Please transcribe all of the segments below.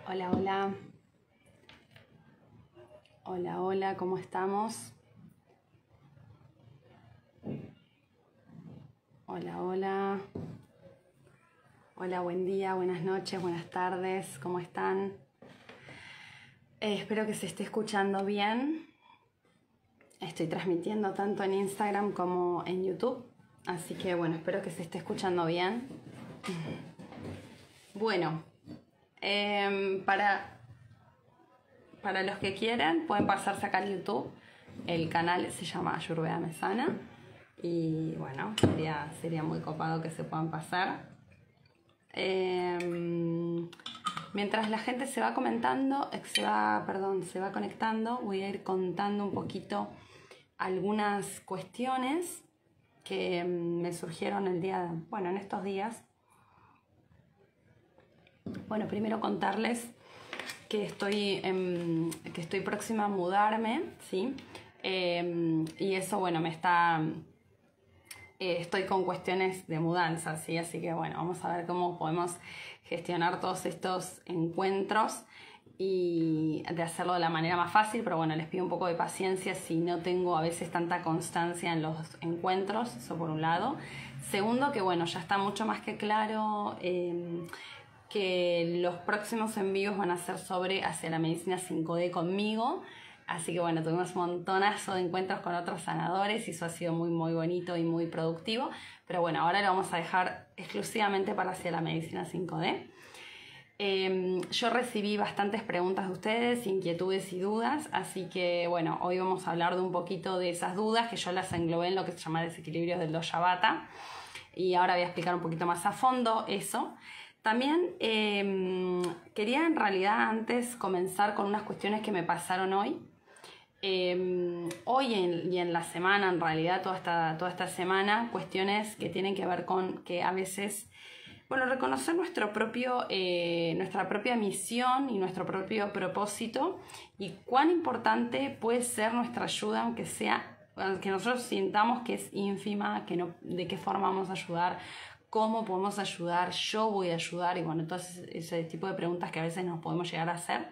Hola, hola. Hola, hola, ¿cómo estamos? Hola, hola. Hola, buen día, buenas noches, buenas tardes, ¿cómo están? Espero que se esté escuchando bien. Estoy transmitiendo tanto en Instagram como en YouTube, así que bueno, espero que se esté escuchando bien. Bueno, para los que quieran, pueden pasarse acá al YouTube. El canal se llama Ayurveda Mesana. Y bueno, sería muy copado que se puedan pasar. Mientras la gente se va comentando, se va conectando, voy a ir contando un poquito algunas cuestiones que me surgieron en estos días. Bueno, primero contarles que estoy próxima a mudarme, ¿sí? Y eso, bueno, estoy con cuestiones de mudanza, ¿sí? Así que, bueno, vamos a ver cómo podemos gestionar todos estos encuentros y de hacerlo de la manera más fácil, pero bueno, les pido un poco de paciencia si no tengo a veces tanta constancia en los encuentros, eso por un lado. Segundo, que bueno, ya está mucho más que claro que los próximos envíos van a ser sobre hacia la medicina 5D conmigo. Así que bueno, tuvimos un montonazo de encuentros con otros sanadores y eso ha sido muy muy bonito y muy productivo. Pero bueno, ahora lo vamos a dejar exclusivamente para hacia la medicina 5D. Yo recibí bastantes preguntas de ustedes, inquietudes y dudas, así que bueno, hoy vamos a hablar de un poquito de esas dudas que yo las englobé en lo que se llama desequilibrios del Dosha Vata. Y ahora voy a explicar un poquito más a fondo eso. También quería en realidad antes comenzar con unas cuestiones que me pasaron hoy. Hoy y en la semana, en realidad toda esta semana, cuestiones que tienen que ver con que a veces, bueno, reconocer nuestra propia misión y nuestro propio propósito y cuán importante puede ser nuestra ayuda, aunque nosotros sintamos que es ínfima, de qué forma vamos a ayudar, cómo podemos ayudar, yo voy a ayudar, y bueno, entonces ese tipo de preguntas que a veces nos podemos llegar a hacer.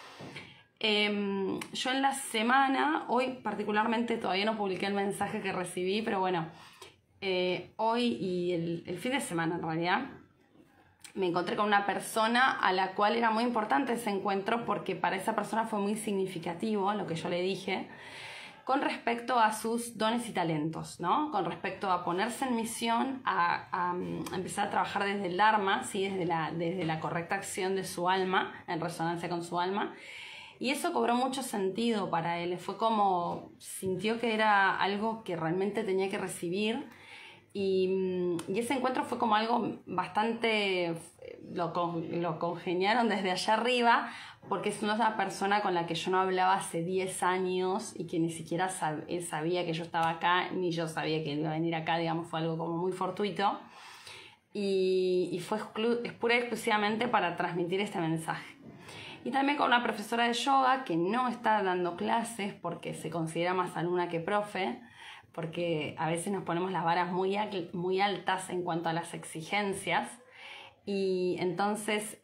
Yo en la semana, hoy particularmente todavía no publiqué el mensaje que recibí, pero bueno, hoy y el fin de semana en realidad, me encontré con una persona a la cual era muy importante ese encuentro porque para esa persona fue muy significativo lo que yo le dije con respecto a sus dones y talentos, ¿no? Con respecto a ponerse en misión, a empezar a trabajar desde el Dharma, ¿sí? desde la correcta acción de su alma, en resonancia con su alma. Y eso cobró mucho sentido para él. Fue como, sintió que era algo que realmente tenía que recibir. Y ese encuentro fue como algo bastante, lo congeniaron desde allá arriba, porque es una persona con la que yo no hablaba hace 10 años y que ni siquiera él sabía que yo estaba acá, ni yo sabía que él iba a venir acá, digamos, fue algo como muy fortuito. Y fue pura y exclusivamente para transmitir este mensaje. Y también con una profesora de yoga que no está dando clases porque se considera más alumna que profe, porque a veces nos ponemos las varas muy altas en cuanto a las exigencias. Y entonces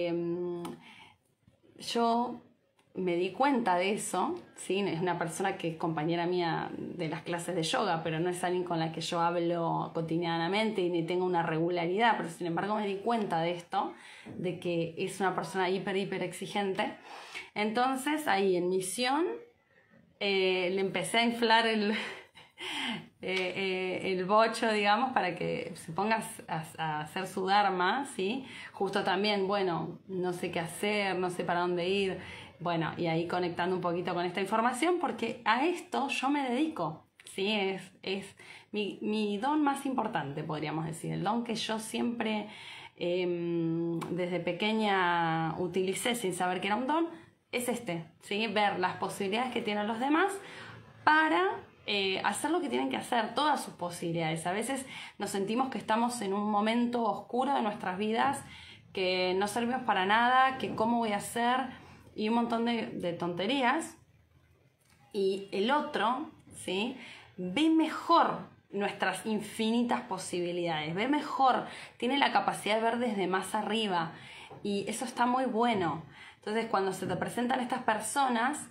yo me di cuenta de eso, ¿sí? Es una persona que es compañera mía de las clases de yoga, pero no es alguien con la que yo hablo cotidianamente y ni tengo una regularidad, pero sin embargo me di cuenta de esto, de que es una persona hiper exigente. Entonces ahí en misión le empecé a inflar el bocho, digamos, para que se ponga a hacer su dharma, ¿sí? Justo también, bueno, no sé qué hacer, no sé para dónde ir, bueno, y ahí conectando un poquito con esta información, porque a esto yo me dedico, ¿sí? Es mi don más importante, podríamos decir, el don que yo siempre desde pequeña utilicé sin saber que era un don, es ¿sí? Ver las posibilidades que tienen los demás para hacer lo que tienen que hacer, todas sus posibilidades. A veces nos sentimos que estamos en un momento oscuro de nuestras vidas, que no servimos para nada, que cómo voy a hacer, y un montón de tonterías. Y el otro, ¿sí? Ve mejor nuestras infinitas posibilidades, ve mejor, tiene la capacidad de ver desde más arriba y eso está muy bueno. Entonces cuando se te presentan estas personas,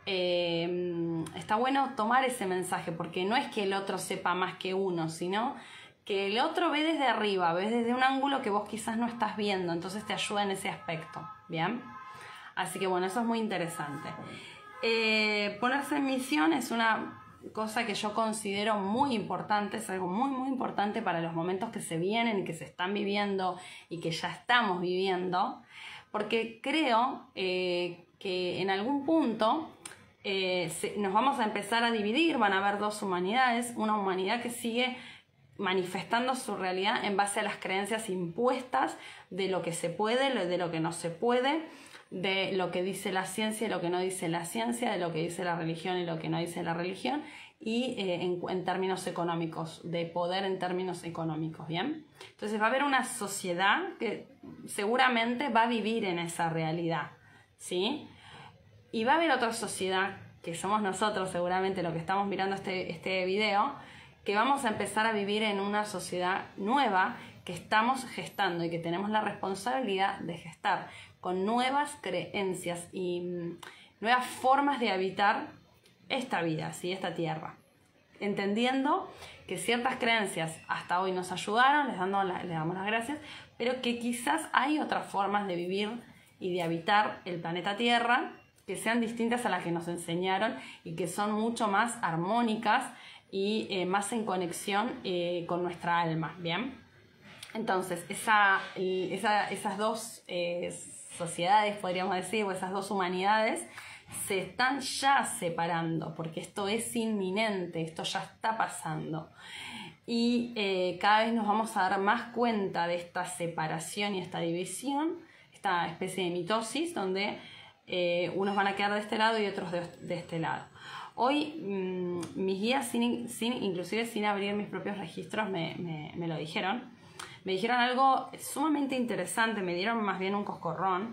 está bueno tomar ese mensaje, porque no es que el otro sepa más que uno, sino que el otro ve desde arriba, ve desde un ángulo que vos quizás no estás viendo, entonces te ayuda en ese aspecto, ¿bien? Así que bueno, eso es muy interesante. Ponerse en misión es una cosa que yo considero muy importante, es algo muy muy importante para los momentos que se vienen y que se están viviendo y que ya estamos viviendo, porque creo que en algún punto nos vamos a empezar a dividir, van a haber dos humanidades, una humanidad que sigue manifestando su realidad en base a las creencias impuestas de lo que se puede, de lo que no se puede, de lo que dice la ciencia y lo que no dice la ciencia, de lo que dice la religión y lo que no dice la religión, y en términos económicos, de poder en términos económicos, ¿bien? Entonces va a haber una sociedad que seguramente va a vivir en esa realidad, ¿sí? Y va a haber otra sociedad, que somos nosotros seguramente los que estamos mirando este video, que vamos a empezar a vivir en una sociedad nueva que estamos gestando y que tenemos la responsabilidad de gestar con nuevas creencias y nuevas formas de habitar esta vida, ¿sí? Esta tierra. Entendiendo que ciertas creencias hasta hoy nos ayudaron, les damos las gracias, pero que quizás hay otras formas de vivir y de habitar el planeta Tierra que sean distintas a las que nos enseñaron y que son mucho más armónicas y más en conexión con nuestra alma, ¿bien? Entonces, esas dos sociedades, podríamos decir, o esas dos humanidades, se están ya separando, porque esto es inminente, esto ya está pasando. Y cada vez nos vamos a dar más cuenta de esta separación y esta división, esta especie de mitosis, donde unos van a quedar de este lado y otros de este lado. Hoy mis guías, inclusive sin abrir mis propios registros, me lo dijeron. Me dijeron algo sumamente interesante, me dieron más bien un coscorrón.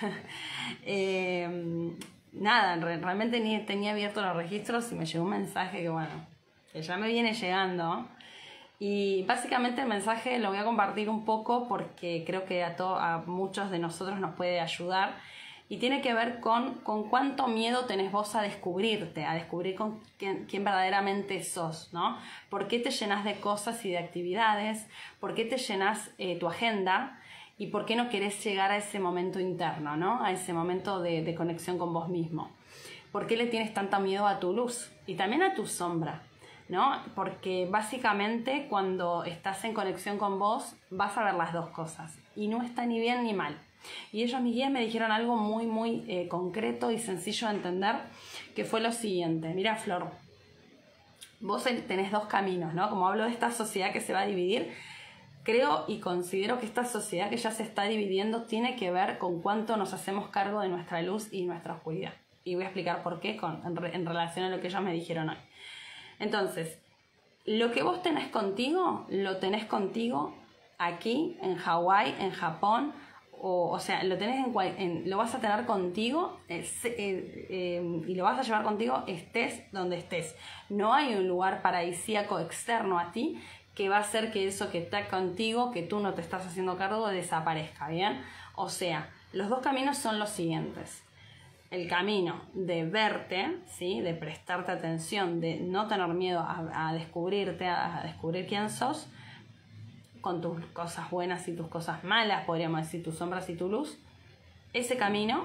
Nada, realmente ni tenía abiertos los registros y me llegó un mensaje que bueno, que ya me viene llegando. Y básicamente el mensaje lo voy a compartir un poco porque creo que a muchos de nosotros nos puede ayudar. Y tiene que ver con cuánto miedo tenés vos a descubrirte, a descubrir con quién verdaderamente sos, ¿no? ¿Por qué te llenas de cosas y de actividades? ¿Por qué te llenas tu agenda? ¿Y por qué no querés llegar a ese momento interno, ¿no? A ese momento de conexión con vos mismo. ¿Por qué le tienes tanto miedo a tu luz? Y también a tu sombra, ¿no? Porque básicamente cuando estás en conexión con vos vas a ver las dos cosas. Y no está ni bien ni mal. Y ellos, mis guías, me dijeron algo muy, muy concreto y sencillo de entender, que fue lo siguiente. Mira, Flor, vos tenés dos caminos, ¿no? Como hablo de esta sociedad que se va a dividir, creo y considero que esta sociedad que ya se está dividiendo tiene que ver con cuánto nos hacemos cargo de nuestra luz y nuestra oscuridad. Y voy a explicar por qué en relación a lo que ellos me dijeron hoy. Entonces, lo que vos tenés contigo, lo tenés contigo aquí, en Hawái, en Japón, o sea, lo vas a tener contigo y lo vas a llevar contigo estés donde estés. No hay un lugar paradisíaco externo a ti que va a hacer que eso que está contigo, que tú no te estás haciendo cargo, desaparezca, ¿bien? O sea, los dos caminos son los siguientes. El camino de verte, ¿sí? De prestarte atención, de no tener miedo a descubrirte, a descubrir quién sos, con tus cosas buenas y tus cosas malas, podríamos decir, tus sombras y tu luz, ese camino,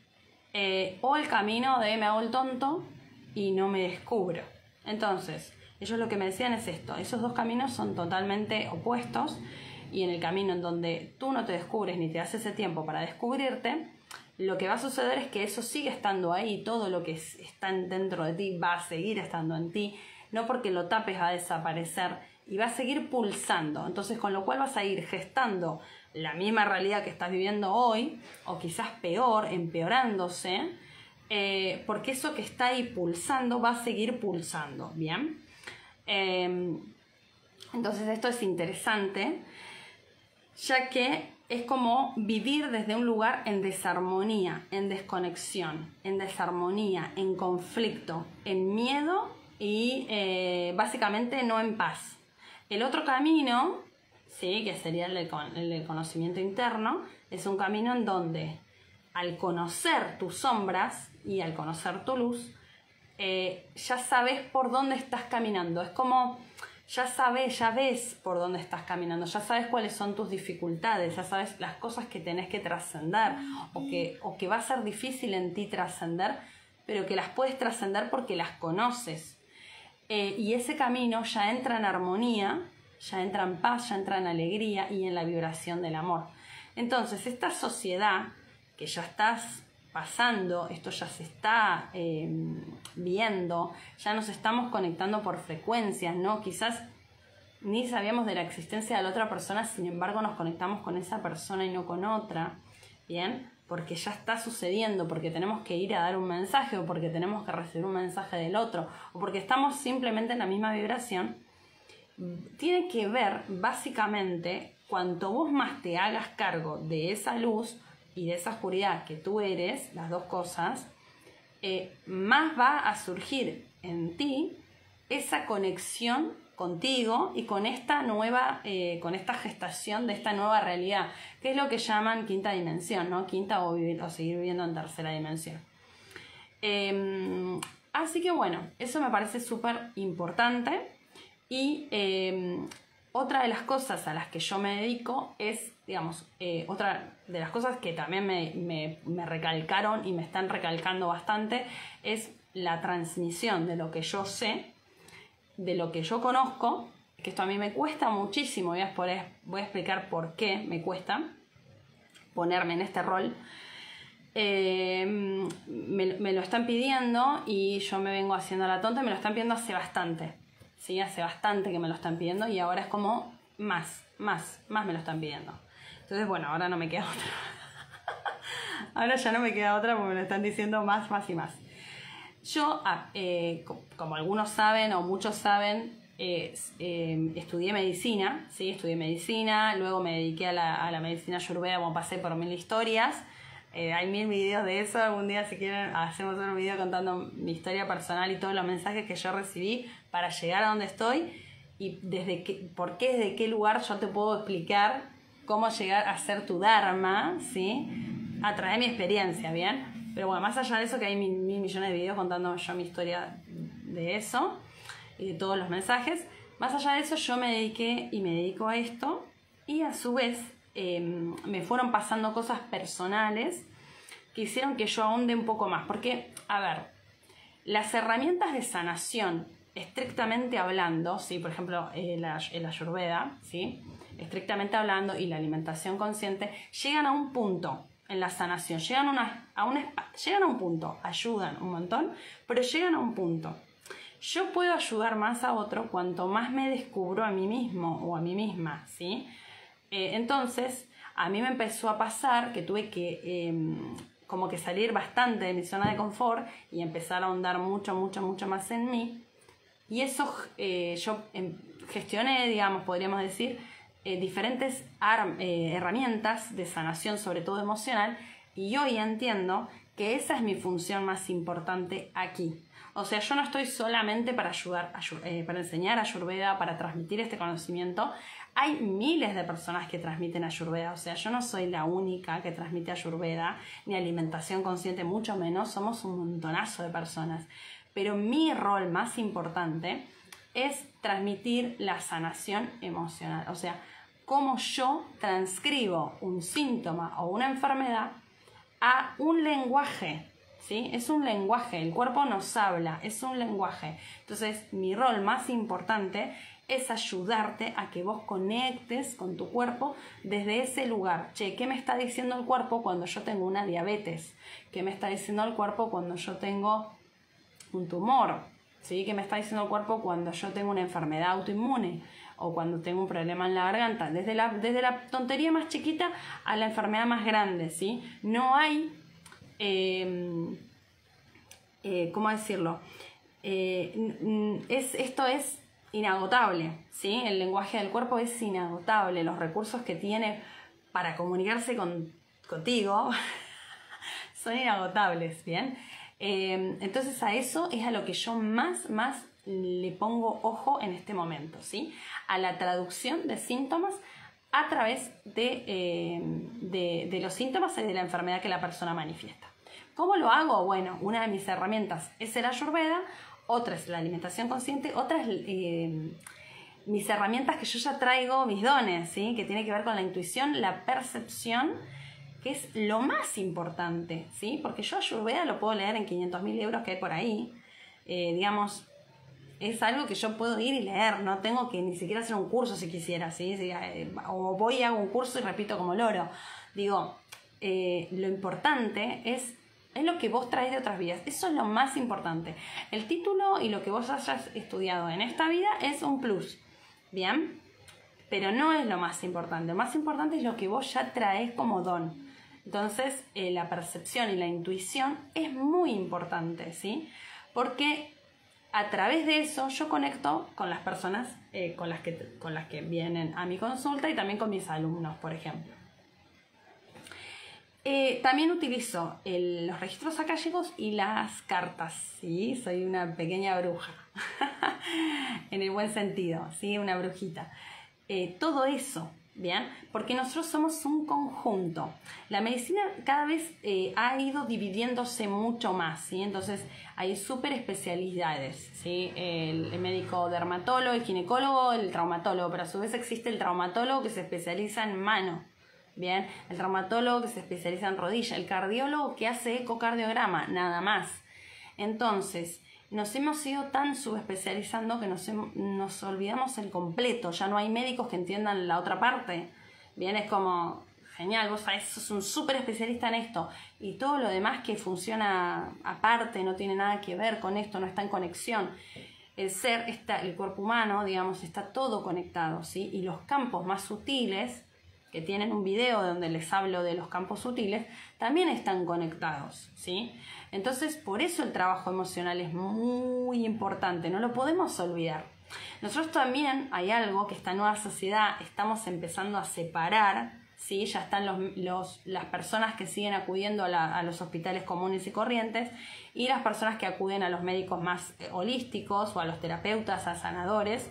o el camino de me hago el tonto y no me descubro. Entonces, ellos lo que me decían es esto, esos dos caminos son totalmente opuestos, y en el camino en donde tú no te descubres ni te das ese tiempo para descubrirte, lo que va a suceder es que eso sigue estando ahí, todo lo que está dentro de ti va a seguir estando en ti, no porque lo tapes va a desaparecer, y va a seguir pulsando. Entonces, con lo cual vas a ir gestando la misma realidad que estás viviendo hoy, o quizás peor, empeorándose, porque eso que está ahí pulsando va a seguir pulsando, ¿bien? Entonces esto es interesante, ya que es como vivir desde un lugar en desarmonía, en desconexión, en desarmonía, en conflicto, en miedo y básicamente no en paz. El otro camino, ¿sí? Que sería el del conocimiento interno, es un camino en donde al conocer tus sombras y al conocer tu luz, ya sabes por dónde estás caminando. Es como, ya ves por dónde estás caminando, ya sabes cuáles son tus dificultades, ya sabes las cosas que tenés que trascender o que va a ser difícil en ti trascender, pero que las puedes trascender porque las conoces. Y ese camino ya entra en armonía, ya entra en paz, ya entra en alegría y en la vibración del amor. Entonces, esta sociedad que ya estás pasando, esto ya se está viendo, ya nos estamos conectando por frecuencias, ¿no? Quizás ni sabíamos de la existencia de la otra persona, sin embargo nos conectamos con esa persona y no con otra, ¿bien? Porque ya está sucediendo, porque tenemos que ir a dar un mensaje, o porque tenemos que recibir un mensaje del otro, o porque estamos simplemente en la misma vibración. Tiene que ver, básicamente, cuanto vos más te hagas cargo de esa luz y de esa oscuridad que tú eres, las dos cosas, más va a surgir en ti esa conexión contigo y con esta nueva, con esta gestación de esta nueva realidad, que es lo que llaman quinta dimensión, ¿no? Quinta o seguir viviendo en tercera dimensión. Así que bueno, eso me parece súper importante. Y otra de las cosas a las que yo me dedico es, digamos, otra de las cosas que también me recalcaron y me están recalcando bastante es la transmisión de lo que yo sé, de lo que yo conozco, que esto a mí me cuesta muchísimo, voy a explicar por qué me cuesta ponerme en este rol. Me lo están pidiendo y yo me vengo haciendo la tonta y me lo están pidiendo hace bastante. Sí, hace bastante que me lo están pidiendo y ahora es como más me lo están pidiendo. Entonces, bueno, ahora no me queda otra. Ahora ya no me queda otra porque me lo están diciendo más y más. Yo, como algunos saben o muchos saben, estudié medicina, ¿sí? Estudié medicina, luego me dediqué a la medicina ayurveda, como pasé por 1000 historias. Hay 1000 videos de eso. Algún día, si quieren, hacemos un video contando mi historia personal y todos los mensajes que yo recibí para llegar a donde estoy y desde qué lugar yo te puedo explicar cómo llegar a ser tu dharma, ¿sí? A través de mi experiencia, ¿bien? Pero bueno, más allá de eso, que hay 1000 millones de videos contando yo mi historia de eso y de todos los mensajes, más allá de eso yo me dediqué y me dedico a esto y a su vez me fueron pasando cosas personales que hicieron que yo ahonde un poco más. Porque, a ver, las herramientas de sanación, estrictamente hablando, ¿sí? Por ejemplo, el ayurveda, ¿sí? Estrictamente hablando, y la alimentación consciente, llegan a un punto en la sanación, llegan a un punto, ayudan un montón, pero llegan a un punto. Yo puedo ayudar más a otro cuanto más me descubro a mí mismo o a mí misma, ¿sí? Entonces, a mí me empezó a pasar que tuve que como que salir bastante de mi zona de confort y empezar a ahondar mucho más en mí. Y eso yo gestioné, digamos, podríamos decir, diferentes herramientas de sanación, sobre todo emocional, y hoy entiendo que esa es mi función más importante aquí. O sea, yo no estoy solamente para ayudar, para enseñar Ayurveda, para transmitir este conocimiento. Hay miles de personas que transmiten Ayurveda, o sea, yo no soy la única que transmite Ayurveda, ni alimentación consciente, mucho menos, somos un montonazo de personas. Pero mi rol más importante es transmitir la sanación emocional, o sea, cómo yo transcribo un síntoma o una enfermedad a un lenguaje, ¿sí? Es un lenguaje, el cuerpo nos habla, es un lenguaje. Entonces, mi rol más importante es ayudarte a que vos conectes con tu cuerpo desde ese lugar. Che, ¿qué me está diciendo el cuerpo cuando yo tengo una diabetes? ¿Qué me está diciendo el cuerpo cuando yo tengo un tumor? ¿Sí? ¿Qué me está diciendo el cuerpo cuando yo tengo una enfermedad autoinmune? O cuando tengo un problema en la garganta. Desde la tontería más chiquita a la enfermedad más grande, ¿sí? No hay... ¿cómo decirlo? Esto es inagotable, ¿sí? El lenguaje del cuerpo es inagotable. Los recursos que tiene para comunicarse contigo son inagotables, ¿bien? Entonces a eso es a lo que yo más le pongo ojo en este momento, ¿sí? A la traducción de síntomas a través de los síntomas y de la enfermedad que la persona manifiesta. ¿Cómo lo hago? Bueno, una de mis herramientas es el Ayurveda, otra es la alimentación consciente, otra es mis herramientas que yo ya traigo, mis dones, ¿sí? Que tiene que ver con la intuición, la percepción, que es lo más importante, ¿sí? Porque yo Ayurveda lo puedo leer en 500.000 libros que hay por ahí, digamos, es algo que yo puedo ir y leer, no tengo que ni siquiera hacer un curso si quisiera, ¿sí? O voy y hago un curso y repito como loro. Digo, lo importante es lo que vos traes de otras vidas, eso es lo más importante. El título y lo que vos hayas estudiado en esta vida es un plus, ¿bien? Pero no es lo más importante, lo más importante es lo que vos ya traes como don. Entonces, la percepción y la intuición es muy importante, ¿sí? Porque a través de eso yo conecto con las personas con las que vienen a mi consulta y también con mis alumnos, por ejemplo. También utilizo los registros akáshicos y las cartas, ¿sí? Soy una pequeña bruja, en el buen sentido, ¿sí? Una brujita. Todo eso, ¿bien? Porque nosotros somos un conjunto. La medicina cada vez ha ido dividiéndose mucho más, ¿sí? Entonces hay súper especialidades, ¿sí? El médico dermatólogo, el ginecólogo, el traumatólogo, pero a su vez existe el traumatólogo que se especializa en mano, ¿bien? El traumatólogo que se especializa en rodilla, el cardiólogo que hace ecocardiograma, nada más. Entonces, nos hemos ido tan subespecializando que nos olvidamos el completo. Ya no hay médicos que entiendan la otra parte. Bien, es como, genial, vos sos un súper especialista en esto. Y todo lo demás que funciona aparte, no tiene nada que ver con esto, no está en conexión. El cuerpo humano, digamos, está todo conectado, ¿sí? Y los campos más sutiles, que tienen un video donde les hablo de los campos sutiles, también están conectados, ¿sí? Entonces, por eso el trabajo emocional es muy importante, no lo podemos olvidar. Nosotros también hay algo que esta nueva sociedad estamos empezando a separar, ¿sí? Ya están las personas que siguen acudiendo a los hospitales comunes y corrientes y las personas que acuden a los médicos más holísticos o a los terapeutas, a sanadores.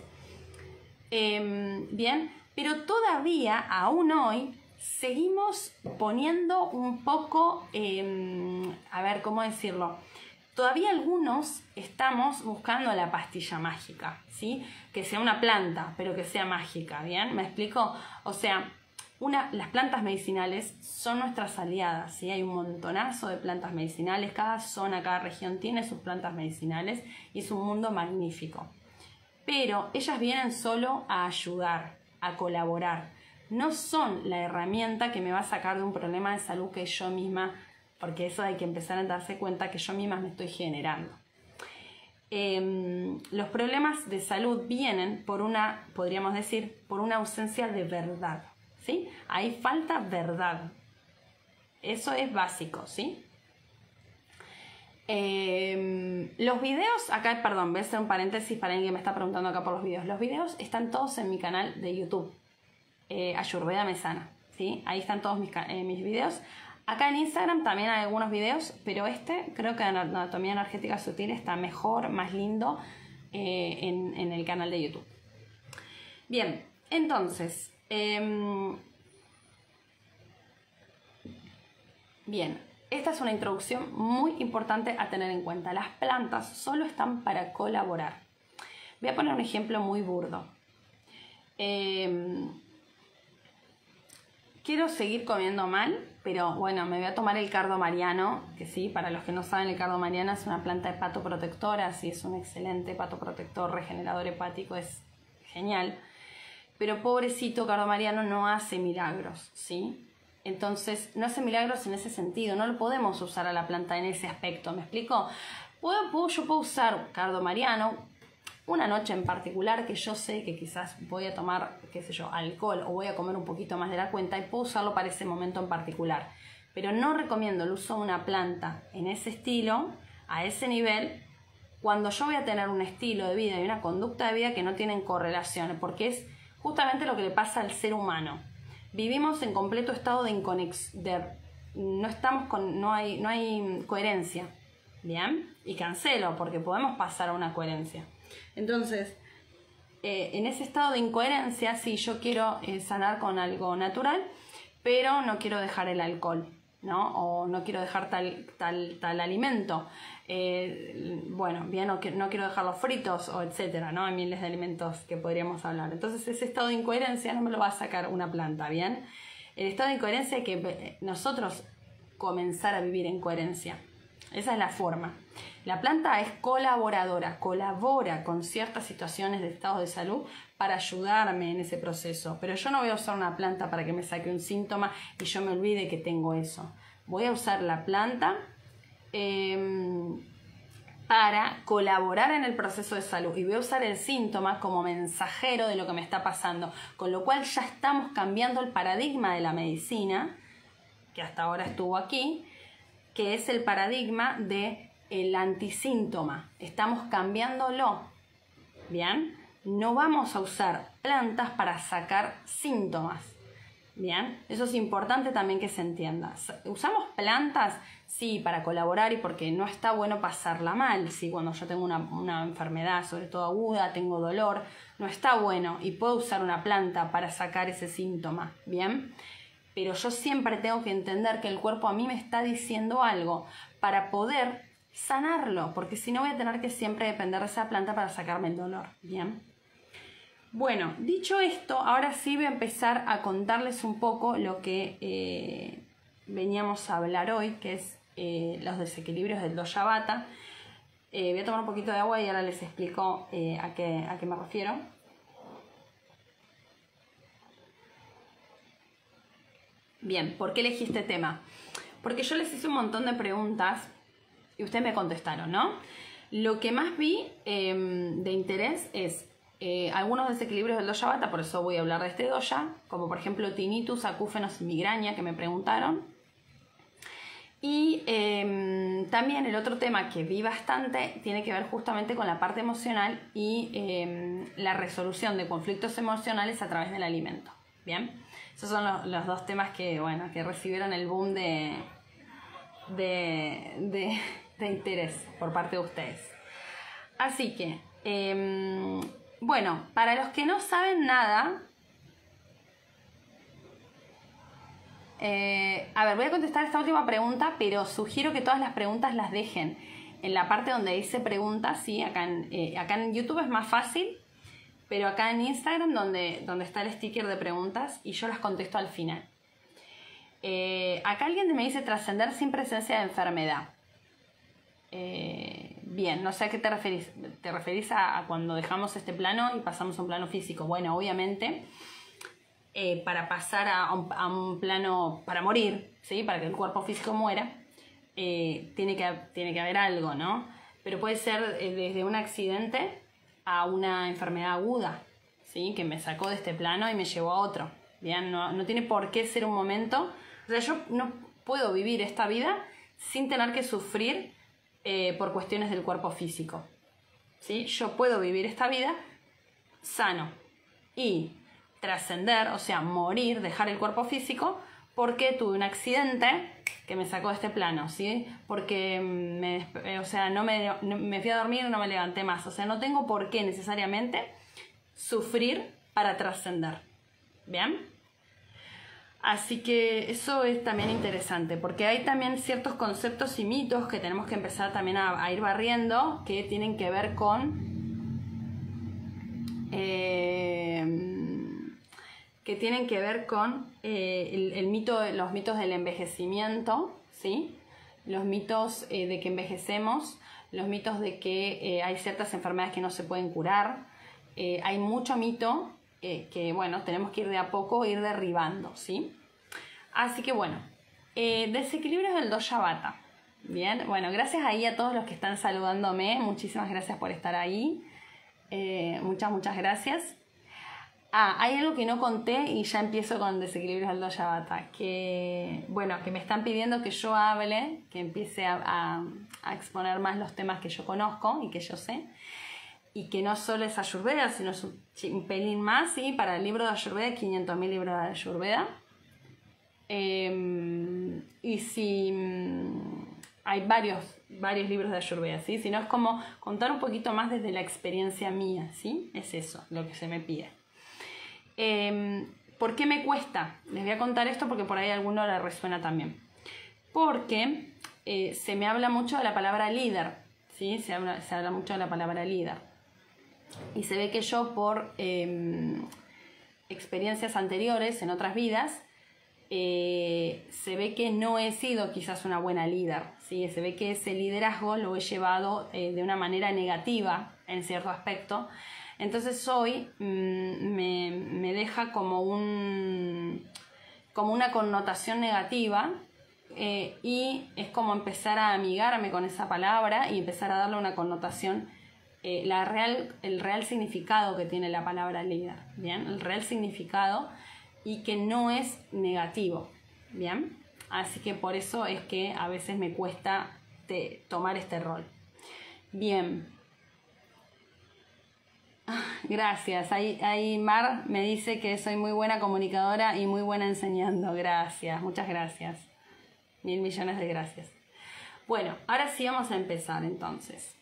Bien, pero todavía, aún hoy, seguimos poniendo un poco, a ver, ¿cómo decirlo? Todavía algunos estamos buscando la pastilla mágica, ¿sí? Que sea una planta, pero que sea mágica, ¿bien? ¿Me explico? O sea, las plantas medicinales son nuestras aliadas, ¿sí? Hay un montonazo de plantas medicinales, cada zona, cada región tiene sus plantas medicinales y es un mundo magnífico. Pero ellas vienen solo a ayudar, a colaborar. No son la herramienta que me va a sacar de un problema de salud que yo misma, porque eso hay que empezar a darse cuenta que yo misma me estoy generando. Los problemas de salud vienen por podríamos decir, por una ausencia de verdad, ¿sí? Ahí falta verdad. Eso es básico, ¿sí? Los videos, acá, perdón, voy a hacer un paréntesis para alguien que me está preguntando acá por los videos. Los videos están todos en mi canal de YouTube, Ayurveda Me Sana, ¿sí? Ahí están todos mis videos. Acá en Instagram también hay algunos videos, pero creo que Anatomía Energética Sutil está mejor, más lindo en el canal de YouTube. Bien, entonces, bien. Esta es una introducción muy importante a tener en cuenta. Las plantas solo están para colaborar. Voy a poner un ejemplo muy burdo. Quiero seguir comiendo mal, pero bueno, me voy a tomar el cardo mariano, que sí, para los que no saben, el cardo mariano es una planta hepatoprotectora, sí, es un excelente hepatoprotector, regenerador hepático, es genial. Pero pobrecito, cardo mariano no hace milagros, ¿sí? Entonces, no hace milagros en ese sentido, no lo podemos usar a la planta en ese aspecto, ¿me explico? Yo puedo usar cardo mariano una noche en particular que yo sé que quizás voy a tomar, qué sé yo, alcohol o voy a comer un poquito más de la cuenta y puedo usarlo para ese momento en particular. Pero no recomiendo el uso de una planta en ese estilo, a ese nivel, cuando yo voy a tener un estilo de vida y una conducta de vida que no tienen correlación, porque es justamente lo que le pasa al ser humano. Vivimos en completo estado de inconexión, no hay coherencia, ¿bien? Y cancelo, porque podemos pasar a una coherencia. Entonces, en ese estado de incoherencia, sí, yo quiero sanar con algo natural, pero no quiero dejar el alcohol, ¿no? O no quiero dejar tal alimento. Bueno, bien, no quiero dejar los fritos, o etcétera, ¿no? Hay miles de alimentos que podríamos hablar. Entonces, ese estado de incoherencia no me lo va a sacar una planta, ¿bien? El estado de incoherencia es que nosotros comenzar a vivir en coherencia. Esa es la forma. La planta es colaboradora, colabora con ciertas situaciones de estado de salud para ayudarme en ese proceso. Pero yo no voy a usar una planta para que me saque un síntoma y yo me olvide que tengo eso. Voy a usar la planta para colaborar en el proceso de salud y voy a usar el síntoma como mensajero de lo que me está pasando. Con lo cual ya estamos cambiando el paradigma de la medicina, que hasta ahora estuvo aquí, que es el paradigma del antisíntoma. Estamos cambiándolo, ¿bien? No vamos a usar plantas para sacar síntomas, ¿bien? Eso es importante también que se entienda. ¿Usamos plantas? Sí, para colaborar y porque no está bueno pasarla mal. Sí, cuando yo tengo una enfermedad, sobre todo aguda, tengo dolor, no está bueno y puedo usar una planta para sacar ese síntoma, ¿bien? Pero yo siempre tengo que entender que el cuerpo a mí me está diciendo algo para poder sanarlo, porque si no voy a tener que siempre depender de esa planta para sacarme el dolor, ¿bien? Bueno, dicho esto, ahora sí voy a empezar a contarles un poco lo que veníamos a hablar hoy, que es los desequilibrios del dosha vata. Voy a tomar un poquito de agua y ahora les explico a qué me refiero. Bien, ¿por qué elegí este tema? Porque yo les hice un montón de preguntas y ustedes me contestaron, ¿no? Lo que más vi de interés es algunos desequilibrios del dosha vata, por eso voy a hablar de este dosha, como por ejemplo tinnitus, acúfenos y migraña, que me preguntaron. Y también el otro tema que vi bastante tiene que ver justamente con la parte emocional y la resolución de conflictos emocionales a través del alimento. ¿Bien? Esos son los dos temas que, bueno, que recibieron el boom de interés por parte de ustedes. Así que, bueno, para los que no saben nada, a ver, voy a contestar esta última pregunta, pero sugiero que todas las preguntas las dejen en la parte donde dice preguntas, ¿sí? Acá en YouTube es más fácil, pero acá en Instagram donde está el sticker de preguntas y yo las contesto al final. Acá alguien me dice trascender sin presencia de enfermedad. Bien, no sé a qué te referís. ¿Te referís a cuando dejamos este plano y pasamos a un plano físico? Bueno, obviamente, para pasar a un plano, para morir, ¿sí? Para que el cuerpo físico muera, tiene que haber algo, ¿no? Pero puede ser desde un accidente a una enfermedad aguda, ¿sí? Que me sacó de este plano y me llevó a otro. Bien, no tiene por qué ser un momento. O sea, yo no puedo vivir esta vida sin tener que sufrir por cuestiones del cuerpo físico, ¿sí? Yo puedo vivir esta vida sano y trascender, o sea, morir, dejar el cuerpo físico porque tuve un accidente que me sacó de este plano, ¿sí? Porque me fui a dormir y no me levanté más. O sea, no tengo por qué necesariamente sufrir para trascender. ¿Bien? Así que eso es también interesante, porque hay también ciertos conceptos y mitos que tenemos que empezar también a ir barriendo, que tienen que ver con los mitos del envejecimiento, ¿sí? Los mitos de que envejecemos, los mitos de que hay ciertas enfermedades que no se pueden curar. Hay mucho mito que, bueno, tenemos que ir de a poco, ir derribando, ¿sí? Así que, bueno, desequilibrios del dosha vata. Bien, bueno, gracias ahí a todos los que están saludándome. Muchísimas gracias por estar ahí. Muchas gracias. Hay algo que no conté y ya empiezo con desequilibrios del dosha vata, que me están pidiendo que yo hable, que empiece a exponer más los temas que yo conozco y que yo sé, y que no solo es Ayurveda, sino es un pelín más, ¿sí? Para el libro de Ayurveda, 500.000 libros de Ayurveda. Y si hay varios varios libros de Ayurveda, ¿sí? Sino es como contar un poquito más desde la experiencia mía, ¿sí? Es eso lo que se me pide. ¿Por qué me cuesta? Les voy a contar esto porque por ahí a alguno le resuena también. Porque se me habla mucho de la palabra líder, ¿sí? Se habla mucho de la palabra líder. Y se ve que yo por experiencias anteriores en otras vidas, se ve que no he sido quizás una buena líder, ¿sí? Se ve que ese liderazgo lo he llevado de una manera negativa en cierto aspecto. Entonces hoy me deja como una connotación negativa, y es como empezar a amigarme con esa palabra y empezar a darle una connotación, el real significado que tiene la palabra líder, ¿bien? El real significado, y que no es negativo, ¿bien? Así que por eso es que a veces me cuesta tomar este rol. Bien. Gracias. Ahí Mar me dice que soy muy buena comunicadora y muy buena enseñando. Gracias, muchas gracias. 1000 millones de gracias. Bueno, ahora sí vamos a empezar entonces.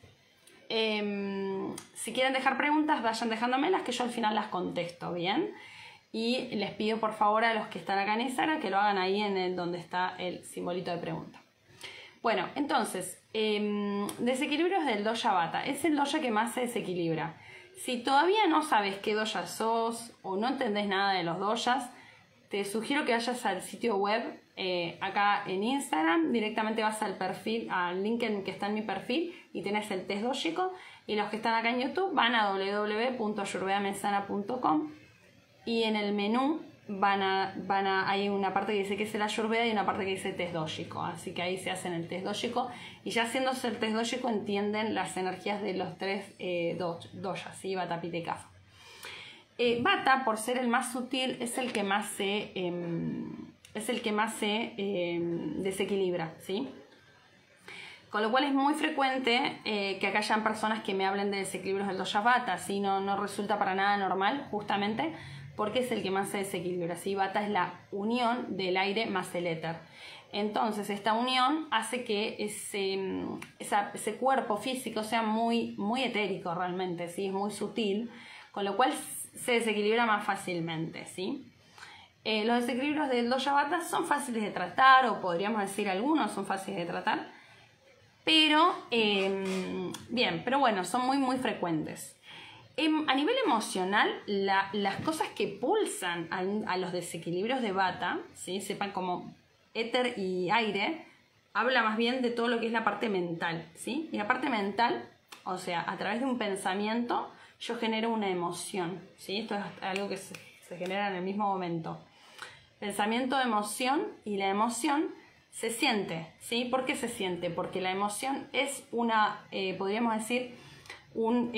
Si quieren dejar preguntas, vayan dejándomelas, que yo al final las contesto, ¿bien? Y les pido por favor a los que están acá en Instagram que lo hagan ahí donde está el simbolito de pregunta. Bueno, entonces, desequilibrios del dosha Vata. Es el dosha que más se desequilibra. Si todavía no sabes qué dosha sos o no entendés nada de los doshas, te sugiero que vayas al sitio web, acá en Instagram, directamente vas al perfil, al link que está en mi perfil y tenés el test doshico, y los que están acá en YouTube van a www.ayurvedamesana.com y en el menú hay una parte que dice que es el Ayurveda y una parte que dice test doshico, así que ahí se hacen el test doshico y ya haciéndose el test doshico entienden las energías de los tres doshas, ¿sí? Vata, Pitta y Kapha. Vata, por ser el más sutil, es el que más se desequilibra, ¿sí? Con lo cual es muy frecuente que acá hayan personas que me hablen de desequilibrios del dosha Vata, ¿sí? No resulta para nada normal, justamente porque es el que más se desequilibra, ¿sí? Vata es la unión del aire más el éter. Entonces esta unión hace que ese cuerpo físico sea muy, muy etérico realmente, ¿sí? Es muy sutil, con lo cual se desequilibra más fácilmente, ¿sí? Los desequilibrios del dosha Vata son fáciles de tratar, o podríamos decir algunos son fáciles de tratar, pero pero bueno, son muy, muy frecuentes. A nivel emocional, las cosas que pulsan a los desequilibrios de Vata, ¿sí? Sepan como éter y aire, habla más bien de todo lo que es la parte mental, ¿sí? Y la parte mental, o sea, a través de un pensamiento, yo genero una emoción, ¿sí? Esto es algo que se genera en el mismo momento. Pensamiento, emoción, y la emoción se siente, ¿sí? ¿Por qué se siente? Porque la emoción es podríamos decir, como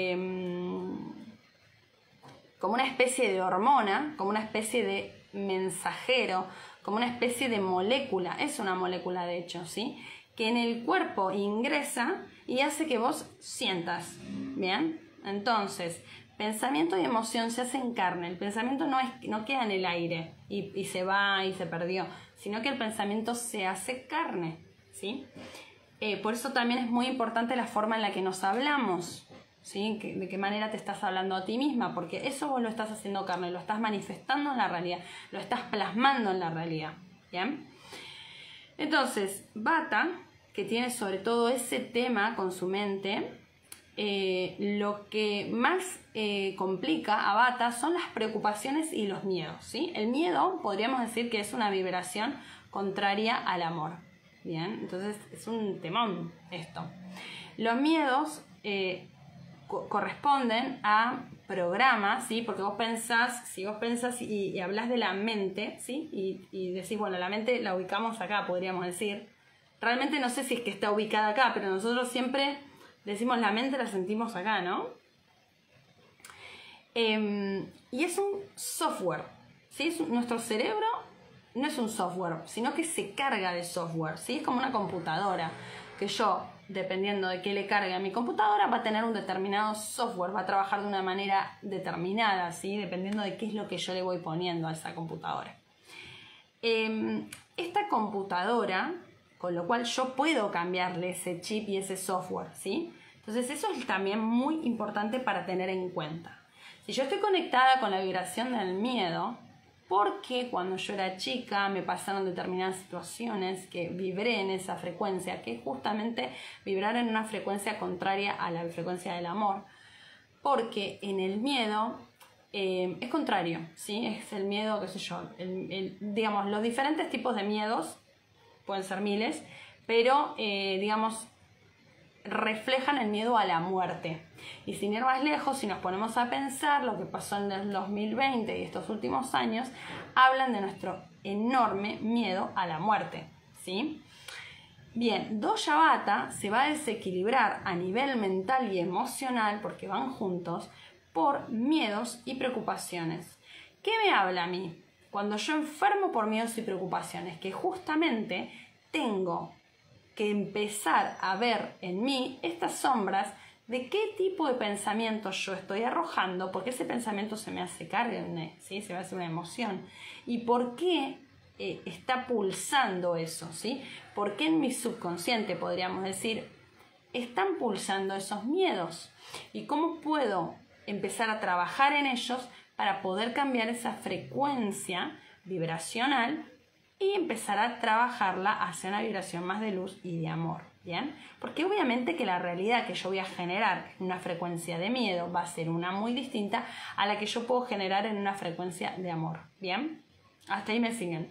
una especie de hormona, como una especie de mensajero, como una especie de molécula, es una molécula de hecho, ¿sí? Que en el cuerpo ingresa y hace que vos sientas, ¿bien? Entonces, pensamiento y emoción se hacen carne. El pensamiento no queda en el aire y se va y se perdió, sino que el pensamiento se hace carne, ¿sí? Por eso también es muy importante la forma en la que nos hablamos, ¿sí? De qué manera te estás hablando a ti misma, porque eso vos lo estás haciendo carne, lo estás manifestando en la realidad, lo estás plasmando en la realidad, ¿bien? Entonces, Vata, que tiene sobre todo ese tema con su mente, lo que más complica a Vata son las preocupaciones y los miedos, ¿sí? El miedo podríamos decir que es una vibración contraria al amor, ¿bien? Entonces es un temón esto. Los miedos corresponden a programas, ¿sí? Porque si vos pensás y hablas de la mente, ¿sí? Y decís, bueno, la mente la ubicamos acá, podríamos decir. Realmente no sé si es que está ubicada acá, pero nosotros siempre decimos la mente, la sentimos acá, ¿no? Y es un software, ¿sí? Nuestro cerebro no es un software, sino que se carga de software, ¿sí? Es como una computadora, que yo, dependiendo de qué le cargue a mi computadora, va a tener un determinado software, va a trabajar de una manera determinada, ¿sí? Dependiendo de qué es lo que yo le voy poniendo a esa computadora. Esta computadora con lo cual yo puedo cambiarle ese chip y ese software, ¿sí? Entonces eso es también muy importante para tener en cuenta. Si yo estoy conectada con la vibración del miedo, porque cuando yo era chica me pasaron determinadas situaciones que vibré en esa frecuencia, que es justamente vibrar en una frecuencia contraria a la frecuencia del amor, porque en el miedo es contrario, ¿sí? Es el miedo, qué sé yo, digamos, los diferentes tipos de miedos, pueden ser miles, pero digamos, reflejan el miedo a la muerte. Y sin ir más lejos, si nos ponemos a pensar lo que pasó en el 2020 y estos últimos años, hablan de nuestro enorme miedo a la muerte, ¿sí? Bien, Dosha Vata se va a desequilibrar a nivel mental y emocional, porque van juntos, por miedos y preocupaciones. ¿Qué me habla a mí? Cuando yo enfermo por miedos y preocupaciones, que justamente tengo que empezar a ver en mí estas sombras de qué tipo de pensamientos yo estoy arrojando, porque ese pensamiento se me hace carne, ¿sí? Se me hace una emoción. ¿Y por qué está pulsando eso? ¿Sí? ¿Por qué en mi subconsciente, podríamos decir, están pulsando esos miedos? ¿Y cómo puedo empezar a trabajar en ellos para poder cambiar esa frecuencia vibracional y empezar a trabajarla hacia una vibración más de luz y de amor? ¿Bien? Porque obviamente que la realidad que yo voy a generar en una frecuencia de miedo va a ser una muy distinta a la que yo puedo generar en una frecuencia de amor. ¿Bien? Hasta ahí me siguen.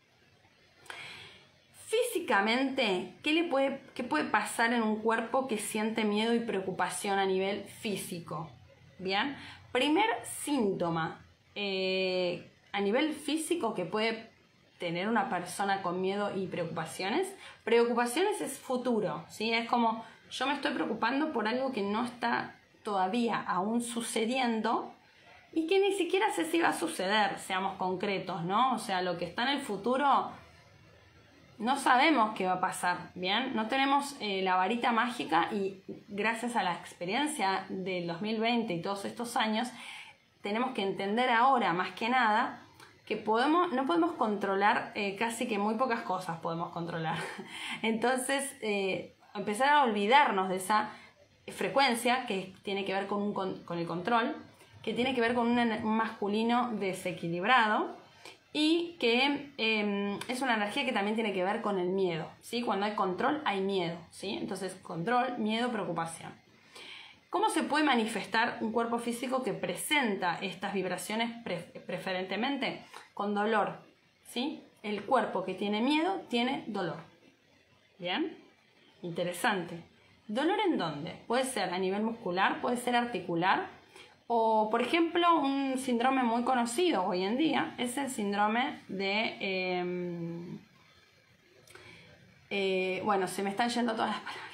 Físicamente, ¿qué puede pasar en un cuerpo que siente miedo y preocupación a nivel físico? ¿Bien? Primer síntoma a nivel físico que puede tener una persona con miedo y preocupaciones. Preocupaciones es futuro, ¿sí? Es como yo me estoy preocupando por algo que no está todavía aún sucediendo y que ni siquiera sé si va a suceder, seamos concretos, ¿no? O sea, lo que está en el futuro no sabemos qué va a pasar, ¿bien? No tenemos la varita mágica y gracias a la experiencia del 2020 y todos estos años tenemos que entender ahora más que nada que no podemos controlar, casi que muy pocas cosas podemos controlar. Entonces, empezar a olvidarnos de esa frecuencia que tiene que ver con el control, que tiene que ver con un masculino desequilibrado y que es una energía que también tiene que ver con el miedo, ¿sí? Cuando hay control, hay miedo, ¿sí? Entonces, control, miedo, preocupación. ¿Cómo se puede manifestar un cuerpo físico que presenta estas vibraciones preferentemente? Con dolor, ¿sí? El cuerpo que tiene miedo tiene dolor. ¿Bien? Interesante. ¿Dolor en dónde? Puede ser a nivel muscular, puede ser articular, o por ejemplo un síndrome muy conocido hoy en día es el síndrome de... bueno, se me están yendo todas las palabras.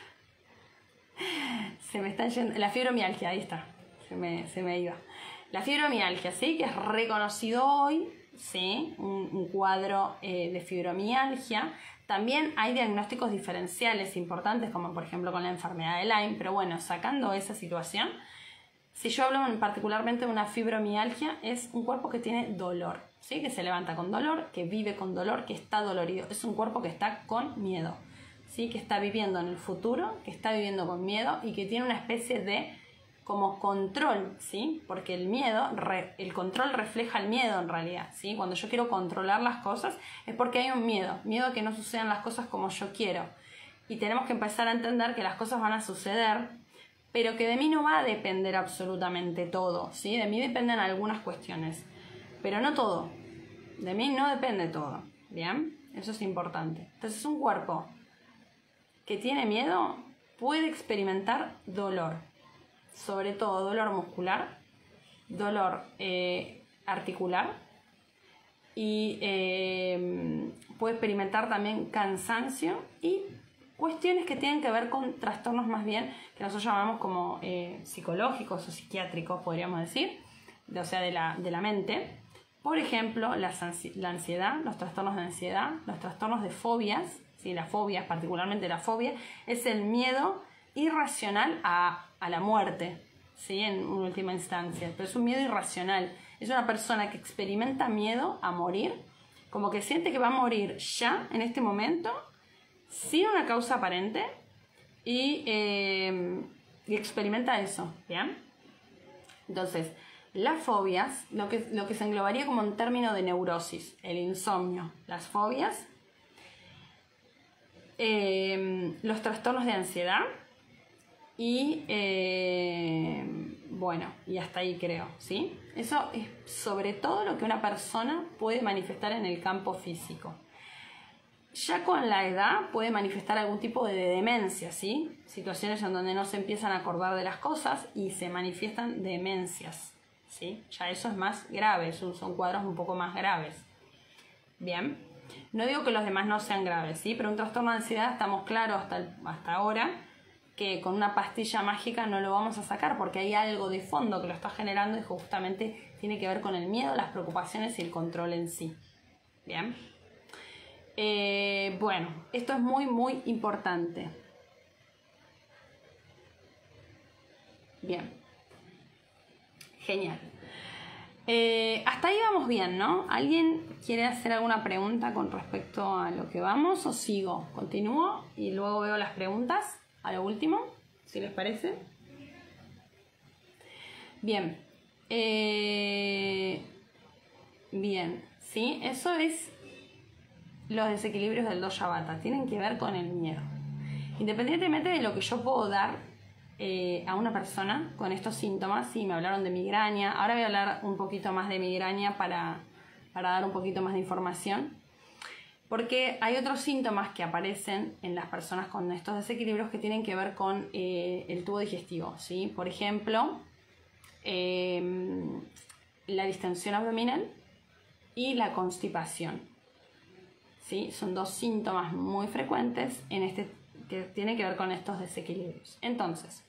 Se me están yendo... La fibromialgia, ahí está. Se me iba. La fibromialgia, ¿sí? Que es reconocido hoy, ¿sí? Un cuadro de fibromialgia. También hay diagnósticos diferenciales importantes, como por ejemplo con la enfermedad de Lyme. Pero bueno, sacando esa situación, si yo hablo particularmente de una fibromialgia, es un cuerpo que tiene dolor, ¿sí? Que se levanta con dolor, que vive con dolor, que está dolorido. Es un cuerpo que está con miedo, ¿sí? Que está viviendo en el futuro, que está viviendo con miedo y que tiene una especie de como control, ¿sí? Porque el control refleja el miedo en realidad, ¿sí? Cuando yo quiero controlar las cosas es porque hay un miedo a que no sucedan las cosas como yo quiero. Y tenemos que empezar a entender que las cosas van a suceder, pero que de mí no va a depender absolutamente todo, ¿sí? De mí dependen algunas cuestiones, pero no todo. De mí no depende todo, ¿bien? Eso es importante. Entonces un cuerpo que tiene miedo puede experimentar dolor, sobre todo dolor muscular, dolor articular y puede experimentar también cansancio y cuestiones que tienen que ver con trastornos más bien que nosotros llamamos como psicológicos o psiquiátricos, podríamos decir, o sea, de la mente. Por ejemplo, la ansiedad, los trastornos de ansiedad, los trastornos de fobias, ¿sí? Las fobias, particularmente la fobia, es el miedo irracional a la muerte, ¿sí? En última instancia, pero es un miedo irracional. Es una persona que experimenta miedo a morir, como que siente que va a morir ya, en este momento, sin una causa aparente y experimenta eso, ¿bien? Entonces, las fobias, lo que se englobaría como un término de neurosis, el insomnio, las fobias, los trastornos de ansiedad y, bueno, y hasta ahí creo, ¿sí? Eso es sobre todo lo que una persona puede manifestar en el campo físico. Ya con la edad puede manifestar algún tipo de demencia, ¿sí? Situaciones en donde no se empiezan a acordar de las cosas y se manifiestan demencias, ¿sí? Ya eso es más grave, son cuadros un poco más graves. Bien, no digo que los demás no sean graves, ¿sí? Pero un trastorno de ansiedad estamos claros hasta ahora que con una pastilla mágica no lo vamos a sacar porque hay algo de fondo que lo está generando y justamente tiene que ver con el miedo, las preocupaciones y el control en sí. Bien. Bueno, esto es muy muy importante. Bien, genial. Hasta ahí vamos bien, ¿no? ¿Alguien quiere hacer alguna pregunta con respecto a lo que vamos o sigo? Continúo y luego veo las preguntas a lo último, si les parece. Bien. Bien, ¿sí? Eso es los desequilibrios del dosha vata. Tienen que ver con el miedo. Independientemente de lo que yo puedo dar a una persona con estos síntomas, sí, me hablaron de migraña. Ahora voy a hablar un poquito más de migraña para dar un poquito más de información. Porque hay otros síntomas que aparecen en las personas con estos desequilibrios que tienen que ver con el tubo digestivo, ¿sí? Por ejemplo, la distensión abdominal y la constipación, ¿sí? Son dos síntomas muy frecuentes que tienen que ver con estos desequilibrios. Entonces,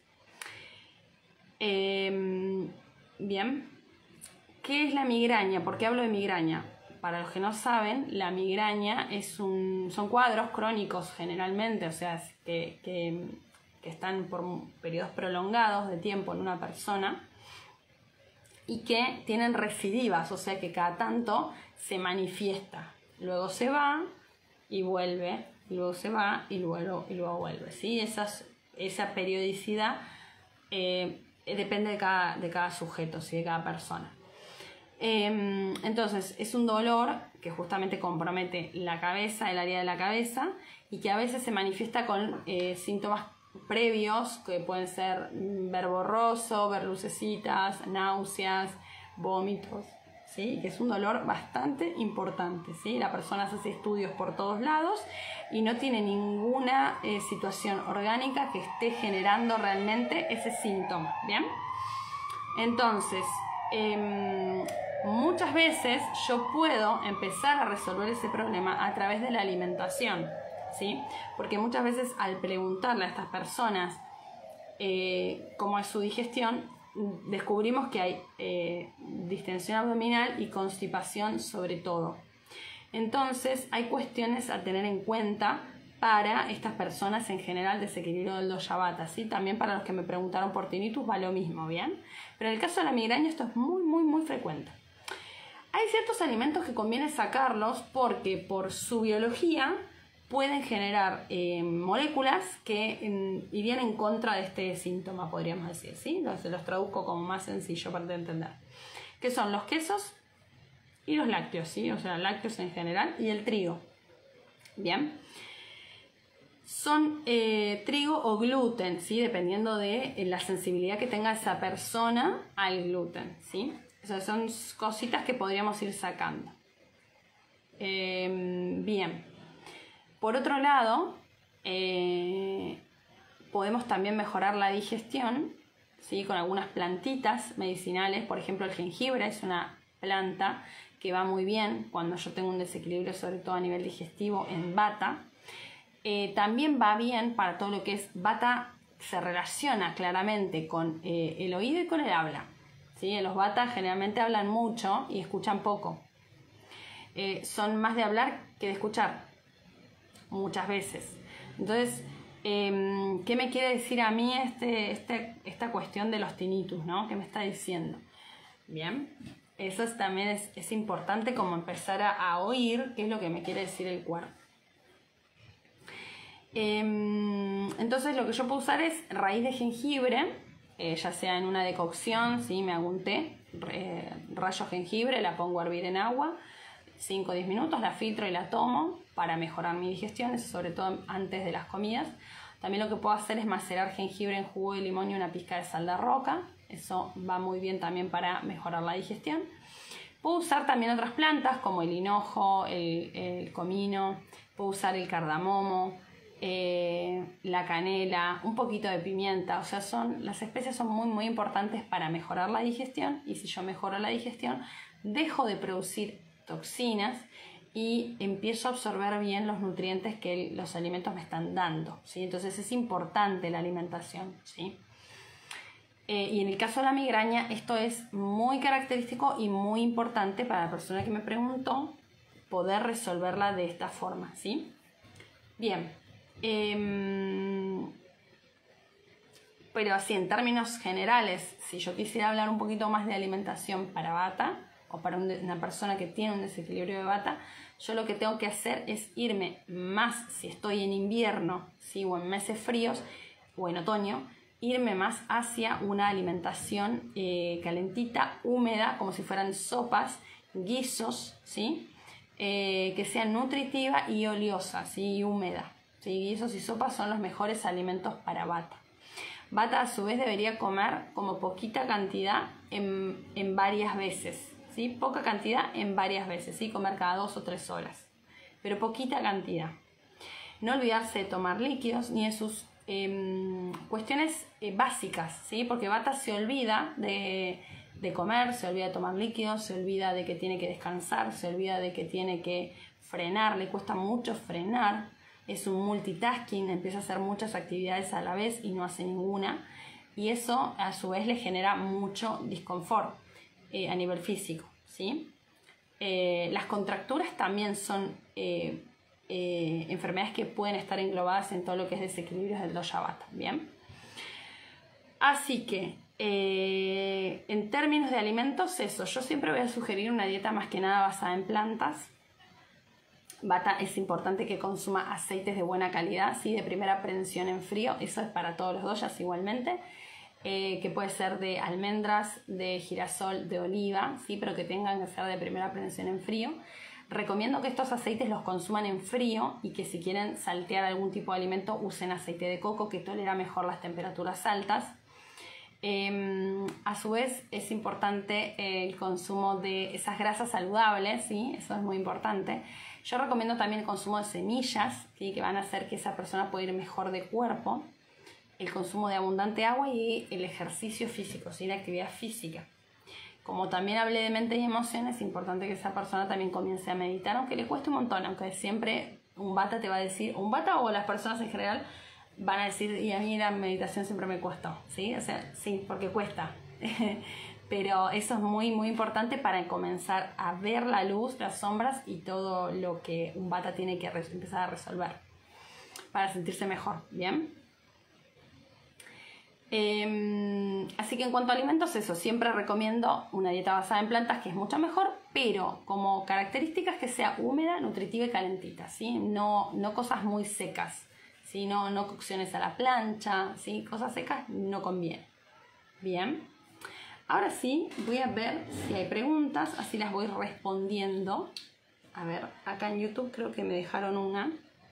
bien, ¿qué es la migraña? ¿Por qué hablo de migraña? Para los que no saben, la migraña son cuadros crónicos generalmente, o sea, que están por periodos prolongados de tiempo en una persona y que tienen recidivas, o sea que cada tanto se manifiesta, luego se va y vuelve, y luego se va y luego vuelve, ¿sí? Esa periodicidad depende de cada sujeto, ¿sí? De cada persona. Entonces es un dolor que justamente compromete la cabeza, el área de la cabeza, y que a veces se manifiesta con síntomas previos que pueden ser ver borroso, ver lucecitas, náuseas, vómitos, ¿sí? Que es un dolor bastante importante, ¿sí? La persona hace estudios por todos lados y no tiene ninguna situación orgánica que esté generando realmente ese síntoma, ¿bien? Entonces, muchas veces yo puedo empezar a resolver ese problema a través de la alimentación, ¿sí? Porque muchas veces al preguntarle a estas personas cómo es su digestión, descubrimos que hay distensión abdominal y constipación sobre todo. Entonces hay cuestiones a tener en cuenta para estas personas en general, desequilibrio del dosha vata, ¿sí? También para los que me preguntaron por tinnitus va lo mismo, ¿bien? Pero en el caso de la migraña esto es muy, muy, muy frecuente. Hay ciertos alimentos que conviene sacarlos porque por su biología pueden generar moléculas que irían en contra de este síntoma, podríamos decir, ¿sí? Los traduzco como más sencillo para entender. Que son los quesos y los lácteos, ¿sí? O sea, lácteos en general y el trigo. Bien. Son trigo o gluten, ¿sí? Dependiendo de la sensibilidad que tenga esa persona al gluten, ¿sí? O sea, son cositas que podríamos ir sacando. Bien. Por otro lado, podemos también mejorar la digestión, ¿sí? Con algunas plantitas medicinales. Por ejemplo, el jengibre es una planta que va muy bien cuando yo tengo un desequilibrio, sobre todo a nivel digestivo, en vata. También va bien para todo lo que es vata, se relaciona claramente con el oído y con el habla, ¿sí? Los vata generalmente hablan mucho y escuchan poco. Son más de hablar que de escuchar, muchas veces. Entonces, ¿qué me quiere decir a mí esta cuestión de los tinnitus, ¿no? ¿Qué me está diciendo? Bien, eso también es importante como empezar a oír qué es lo que me quiere decir el cuerpo. Entonces lo que yo puedo usar es raíz de jengibre, ya sea en una decocción, ¿sí? Me hago un té, rayo jengibre, la pongo a hervir en agua, 5 o 10 minutos, la filtro y la tomo para mejorar mi digestión, sobre todo antes de las comidas. También lo que puedo hacer es macerar jengibre en jugo de limón y una pizca de sal de roca, eso va muy bien también para mejorar la digestión. Puedo usar también otras plantas como el hinojo, el comino, puedo usar el cardamomo, la canela, un poquito de pimienta. O sea, las especias son muy importantes para mejorar la digestión, y si yo mejoro la digestión dejo de producir toxinas y empiezo a absorber bien los nutrientes que los alimentos me están dando, ¿sí? Entonces es importante la alimentación, ¿sí? Y en el caso de la migraña esto es muy característico y muy importante para la persona que me preguntó poder resolverla de esta forma, ¿sí? Bien, pero así en términos generales, si yo quisiera hablar un poquito más de alimentación para Vata o para una persona que tiene un desequilibrio de Vata, yo lo que tengo que hacer es irme más, si estoy en invierno, ¿sí? O en meses fríos o en otoño, irme más hacia una alimentación calentita, húmeda, como si fueran sopas, guisos, ¿sí? Que sea nutritiva y oleosa, ¿sí? Y húmeda, ¿sí? Guisos y sopas son los mejores alimentos para Vata. Vata a su vez debería comer como poquita cantidad en varias veces, ¿sí? Poca cantidad en varias veces, ¿sí? Comer cada 2 o 3 horas, pero poquita cantidad. No olvidarse de tomar líquidos ni de sus cuestiones básicas, ¿sí? Porque Vata se olvida de comer, se olvida de tomar líquidos, se olvida de que tiene que descansar, se olvida de que tiene que frenar, le cuesta mucho frenar, es un multitasking, empieza a hacer muchas actividades a la vez y no hace ninguna, y eso a su vez le genera mucho disconfort a nivel físico, ¿sí? Las contracturas también son enfermedades que pueden estar englobadas en todo lo que es desequilibrios del dosha Vata, ¿bien? Así que en términos de alimentos, eso, yo siempre voy a sugerir una dieta más que nada basada en plantas. Vata es importante que consuma aceites de buena calidad, ¿sí? De primera prensión en frío, eso es para todos los doshas igualmente, que puede ser de almendras, de girasol, de oliva, ¿sí? Pero que tengan que ser de primera prensión en frío. Recomiendo que estos aceites los consuman en frío y que si quieren saltear algún tipo de alimento usen aceite de coco, que tolera mejor las temperaturas altas. A su vez es importante el consumo de esas grasas saludables, ¿sí? Eso es muy importante. Yo recomiendo también el consumo de semillas, ¿sí? Que van a hacer que esa persona pueda ir mejor de cuerpo. El consumo de abundante agua y el ejercicio físico, ¿sí? La actividad física. Como también hablé de mente y emociones, es importante que esa persona también comience a meditar, aunque le cueste un montón, aunque siempre un Vata te va a decir, un Vata o las personas en general van a decir, y a mí la meditación siempre me costó, ¿sí? O sea, sí, porque cuesta. Pero eso es muy importante para comenzar a ver la luz, las sombras y todo lo que un Vata tiene que empezar a resolver para sentirse mejor, ¿bien? Así que en cuanto a alimentos, eso, siempre recomiendo una dieta basada en plantas, que es mucho mejor, pero como características que sea húmeda, nutritiva y calentita, ¿sí? No cosas muy secas, ¿sí? No cocciones a la plancha, ¿sí? Cosas secas no conviene. Bien, ahora sí voy a ver si hay preguntas, así las voy respondiendo. A ver, acá en YouTube creo que me dejaron una.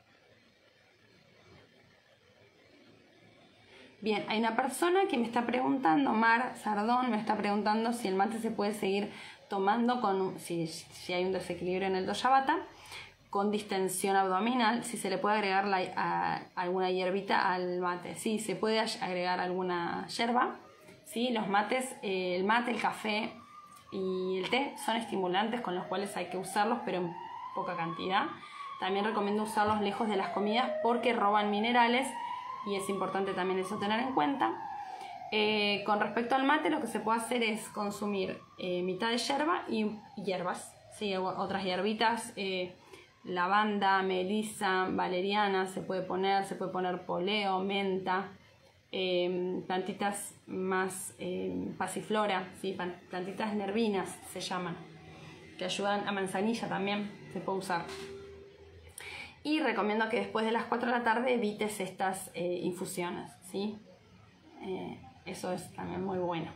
Bien, hay una persona que me está preguntando, Mar Sardón, me está preguntando si el mate se puede seguir tomando si hay un desequilibrio en el dosha Vata, con distensión abdominal, si se le puede agregar alguna hierbita al mate. Sí, se puede agregar alguna hierba. ¿Sí? Los mates, el mate, el café y el té son estimulantes con los cuales hay que usarlos, pero en poca cantidad. También recomiendo usarlos lejos de las comidas porque roban minerales, y es importante también eso tener en cuenta. Con respecto al mate, lo que se puede hacer es consumir mitad de yerba y hierbas, ¿sí? Otras hierbitas, lavanda, melisa, valeriana, se puede poner poleo, menta, plantitas más pasiflora, ¿sí? Plantitas nervinas se llaman, que ayudan a manzanilla también, se puede usar. Y recomiendo que después de las 4 de la tarde evites estas infusiones, ¿sí? Eso es también muy bueno.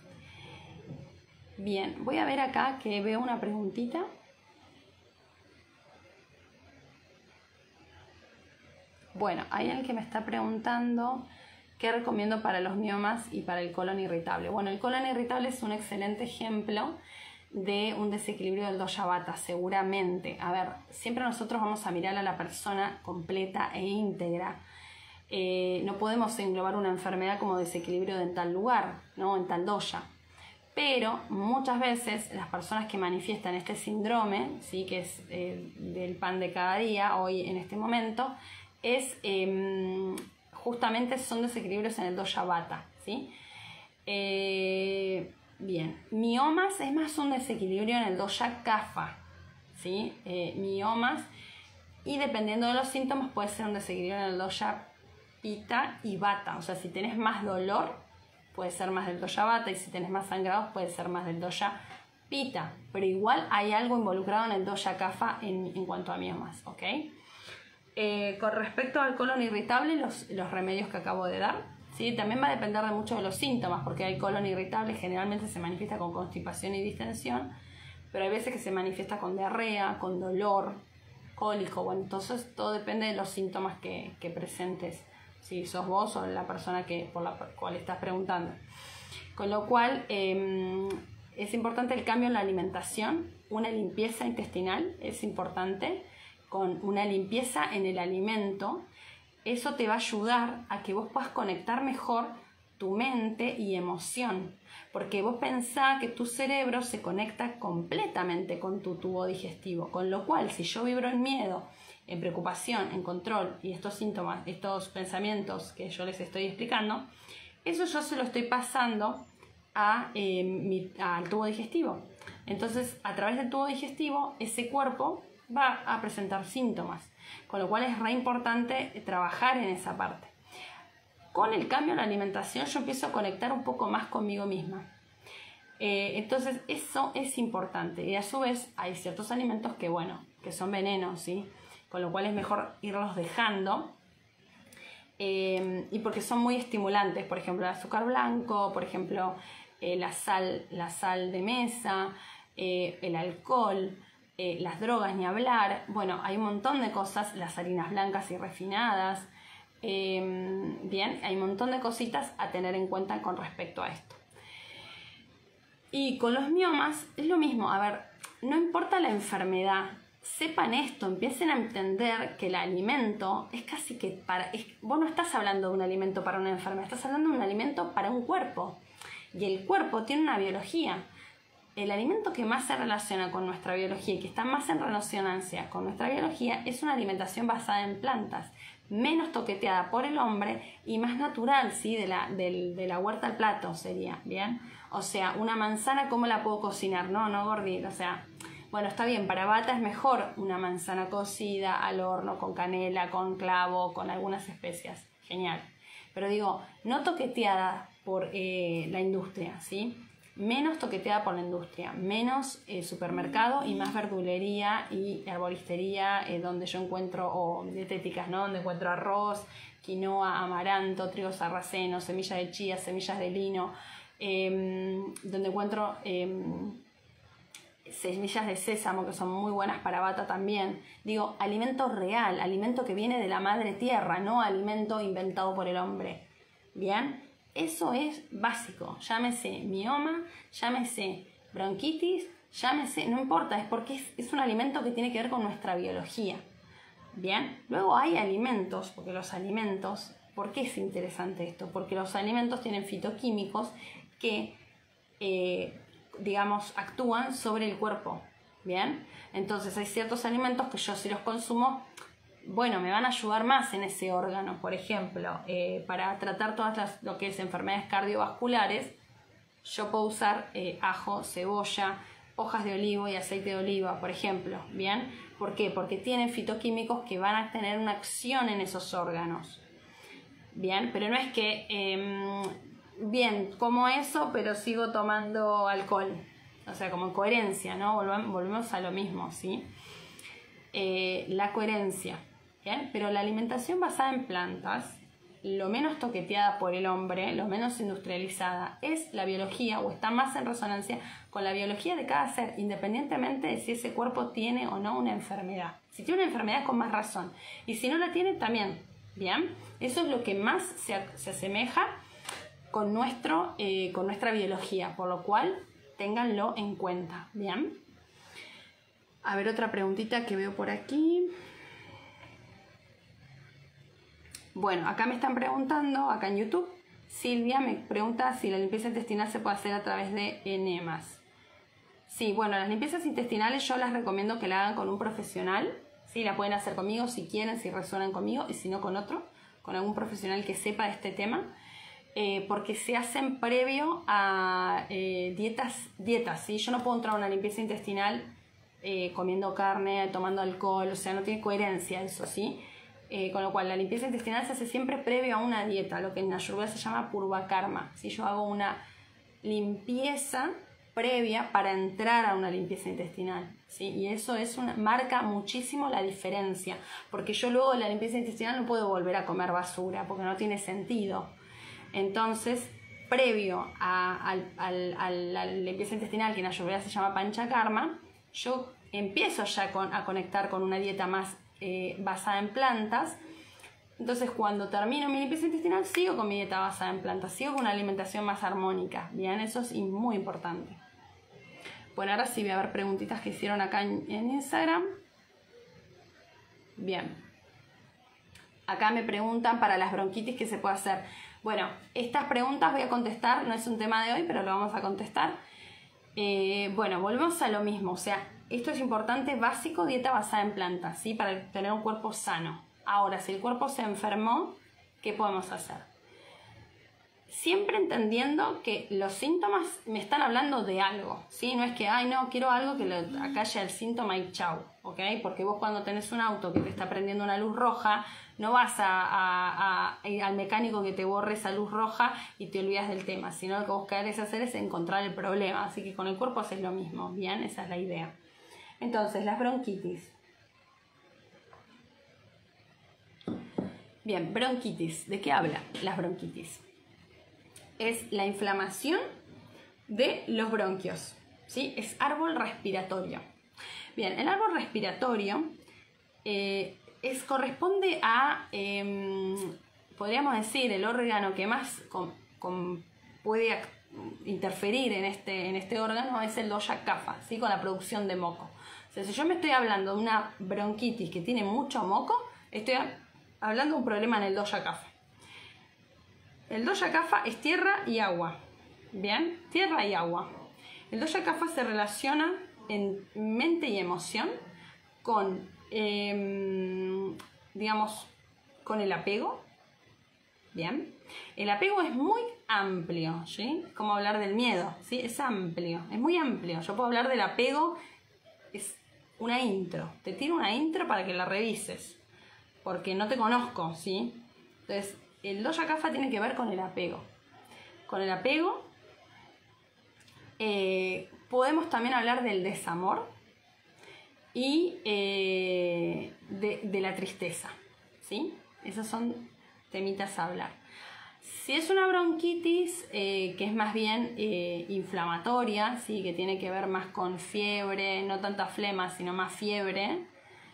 Bien, voy a ver acá que veo una preguntita. Bueno, hay alguien que me está preguntando qué recomiendo para los miomas y para el colon irritable. Bueno, el colon irritable es un excelente ejemplo de un desequilibrio del dosha vata, seguramente. A ver, siempre nosotros vamos a mirar a la persona completa e íntegra. No podemos englobar una enfermedad como desequilibrio en tal lugar, ¿no? En tal dosha. Pero muchas veces las personas que manifiestan este síndrome, ¿sí? Que es del pan de cada día, hoy en este momento, es justamente son desequilibrios en el dosha vata, ¿sí? Bien, miomas es más un desequilibrio en el dosha kapha, ¿sí? Miomas, y dependiendo de los síntomas puede ser un desequilibrio en el dosha pitta y vata. O sea, si tenés más dolor puede ser más del dosha vata, y si tenés más sangrados puede ser más del dosha pitta, pero igual hay algo involucrado en el dosha kapha en cuanto a miomas, ¿ok? Con respecto al colon irritable, los remedios que acabo de dar, ¿sí? También va a depender de mucho de los síntomas, porque el colon irritable generalmente se manifiesta con constipación y distensión, pero hay veces que se manifiesta con diarrea, con dolor, cólico. Bueno, entonces todo depende de los síntomas que presentes, si sos vos o la persona por la cual estás preguntando. Con lo cual es importante el cambio en la alimentación, una limpieza intestinal es importante, con una limpieza en el alimento. Eso te va a ayudar a que vos puedas conectar mejor tu mente y emoción, porque vos pensás que tu cerebro se conecta completamente con tu tubo digestivo, con lo cual si yo vibro en miedo, en preocupación, en control, y estos síntomas, estos pensamientos que yo les estoy explicando, eso yo se lo estoy pasando al tubo digestivo. Entonces, a través del tubo digestivo, ese cuerpo va a presentar síntomas, con lo cual es re importante trabajar en esa parte. Con el cambio en la alimentación yo empiezo a conectar un poco más conmigo misma. Entonces eso es importante, y a su vez hay ciertos alimentos que, bueno, que son venenos, ¿sí? Con lo cual es mejor irlos dejando, y porque son muy estimulantes, por ejemplo el azúcar blanco, por ejemplo la sal de mesa, el alcohol, las drogas ni hablar. Bueno, hay un montón de cosas, las harinas blancas y refinadas, bien, hay un montón de cositas a tener en cuenta con respecto a esto. Y con los miomas es lo mismo. A ver, no importa la enfermedad, sepan esto, empiecen a entender que el alimento es casi que vos no estás hablando de un alimento para una enfermedad, estás hablando de un alimento para un cuerpo, y el cuerpo tiene una biología. El alimento que más se relaciona con nuestra biología y que está más en resonancia con nuestra biología es una alimentación basada en plantas, menos toqueteada por el hombre y más natural, ¿sí? de la huerta al plato sería, ¿bien? O sea, una manzana, ¿cómo la puedo cocinar? No gordita, o sea, bueno, está bien, para vata es mejor una manzana cocida al horno con canela, con clavo, con algunas especias, genial. Pero digo, no toqueteada por la industria, ¿sí? Menos toqueteada por la industria, menos supermercado y más verdulería y herboristería, donde yo encuentro, o dietéticas, ¿no? Donde encuentro arroz, quinoa, amaranto, trigo sarraceno, semillas de chía, semillas de lino, donde encuentro semillas de sésamo que son muy buenas para vata también. Digo, alimento real, alimento que viene de la madre tierra, no alimento inventado por el hombre. ¿Bien? Eso es básico, llámese mioma, llámese bronquitis, llámese, no importa, es porque es un alimento que tiene que ver con nuestra biología. Bien, luego hay alimentos, porque los alimentos, ¿por qué es interesante esto? Porque los alimentos tienen fitoquímicos que, digamos, actúan sobre el cuerpo. Bien, entonces hay ciertos alimentos que yo si los consumo, bueno, me van a ayudar más en ese órgano. Por ejemplo, para tratar todas lo que es enfermedades cardiovasculares, yo puedo usar ajo, cebolla, hojas de olivo y aceite de oliva, por ejemplo. ¿Bien? ¿Por qué? Porque tienen fitoquímicos que van a tener una acción en esos órganos. Bien, pero no es que, bien, como eso, pero sigo tomando alcohol. O sea, como coherencia, ¿no? Volvemos a lo mismo, ¿sí? La coherencia. ¿bien? Pero la alimentación basada en plantas, lo menos toqueteada por el hombre, lo menos industrializada, es la biología o está más en resonancia con la biología de cada ser, independientemente de si ese cuerpo tiene o no una enfermedad. Si tiene una enfermedad es con más razón, y si no la tiene también, ¿bien? Eso es lo que más se asemeja con nuestra biología, por lo cual ténganlo en cuenta, ¿bien? A ver, otra preguntita que veo por aquí. Bueno, acá me están preguntando, acá en YouTube, Silvia me pregunta si la limpieza intestinal se puede hacer a través de enemas. Sí, bueno, las limpiezas intestinales yo las recomiendo que la hagan con un profesional. Sí, la pueden hacer conmigo si quieren, si resuenan conmigo, y si no con otro, con algún profesional que sepa de este tema. Porque se hacen previo a dietas, ¿sí? Yo no puedo entrar a una limpieza intestinal comiendo carne, tomando alcohol, o sea, no tiene coherencia eso, ¿sí? Con lo cual la limpieza intestinal se hace siempre previo a una dieta, lo que en Ayurveda se llama purvakarma. Si yo hago una limpieza previa para entrar a una limpieza intestinal, ¿sí? Y eso marca muchísimo la diferencia, porque yo luego de la limpieza intestinal no puedo volver a comer basura, porque no tiene sentido. Entonces, previo a la limpieza intestinal, que en Ayurveda se llama panchakarma, yo empiezo ya a conectar con una dieta más basada en plantas. Entonces, cuando termino mi limpieza intestinal, sigo con mi dieta basada en plantas, sigo con una alimentación más armónica. Bien, eso es muy importante. Bueno, ahora sí voy a ver preguntitas que hicieron acá en Instagram. Bien. Acá me preguntan para las bronquitis qué se puede hacer. Bueno, estas preguntas voy a contestar, no es un tema de hoy, pero lo vamos a contestar. Bueno, volvemos a lo mismo, o sea, esto es importante, básico, dieta basada en plantas, ¿sí? Para tener un cuerpo sano. Ahora, si el cuerpo se enfermó, ¿qué podemos hacer? Siempre entendiendo que los síntomas me están hablando de algo, ¿sí? No es que, ay, no, quiero algo que acalle el síntoma y chau, ¿ok? Porque vos cuando tenés un auto que te está prendiendo una luz roja, no vas al mecánico que te borre esa luz roja y te olvidas del tema, sino lo que vos querés hacer es encontrar el problema. Así que con el cuerpo haces lo mismo, ¿bien? Esa es la idea. Entonces, las bronquitis. Bien, bronquitis. ¿De qué habla las bronquitis? Es la inflamación de los bronquios, ¿sí? Es árbol respiratorio. Bien, el árbol respiratorio corresponde a, podríamos decir, el órgano que más puede interferir en este órgano es el dosha kapha, ¿sí? Con la producción de moco. O sea, si yo me estoy hablando de una bronquitis que tiene mucho moco, estoy hablando de un problema en el dosha kapha. El dosha kapha es tierra y agua, ¿bien? Tierra y agua. El dosha kapha se relaciona en mente y emoción con, digamos, con el apego, ¿bien? El apego es muy amplio, ¿sí? Es como hablar del miedo, ¿sí? Es amplio, es muy amplio. Yo puedo hablar del apego, es una intro. Te tiro una intro para que la revises, porque no te conozco, ¿sí? Entonces, el dosha kapha tiene que ver con el apego. Con el apego podemos también hablar del desamor y de la tristeza, ¿sí? Esos son temitas a hablar. Si es una bronquitis que es más bien inflamatoria, ¿sí? Que tiene que ver más con fiebre, no tanta flema, sino más fiebre,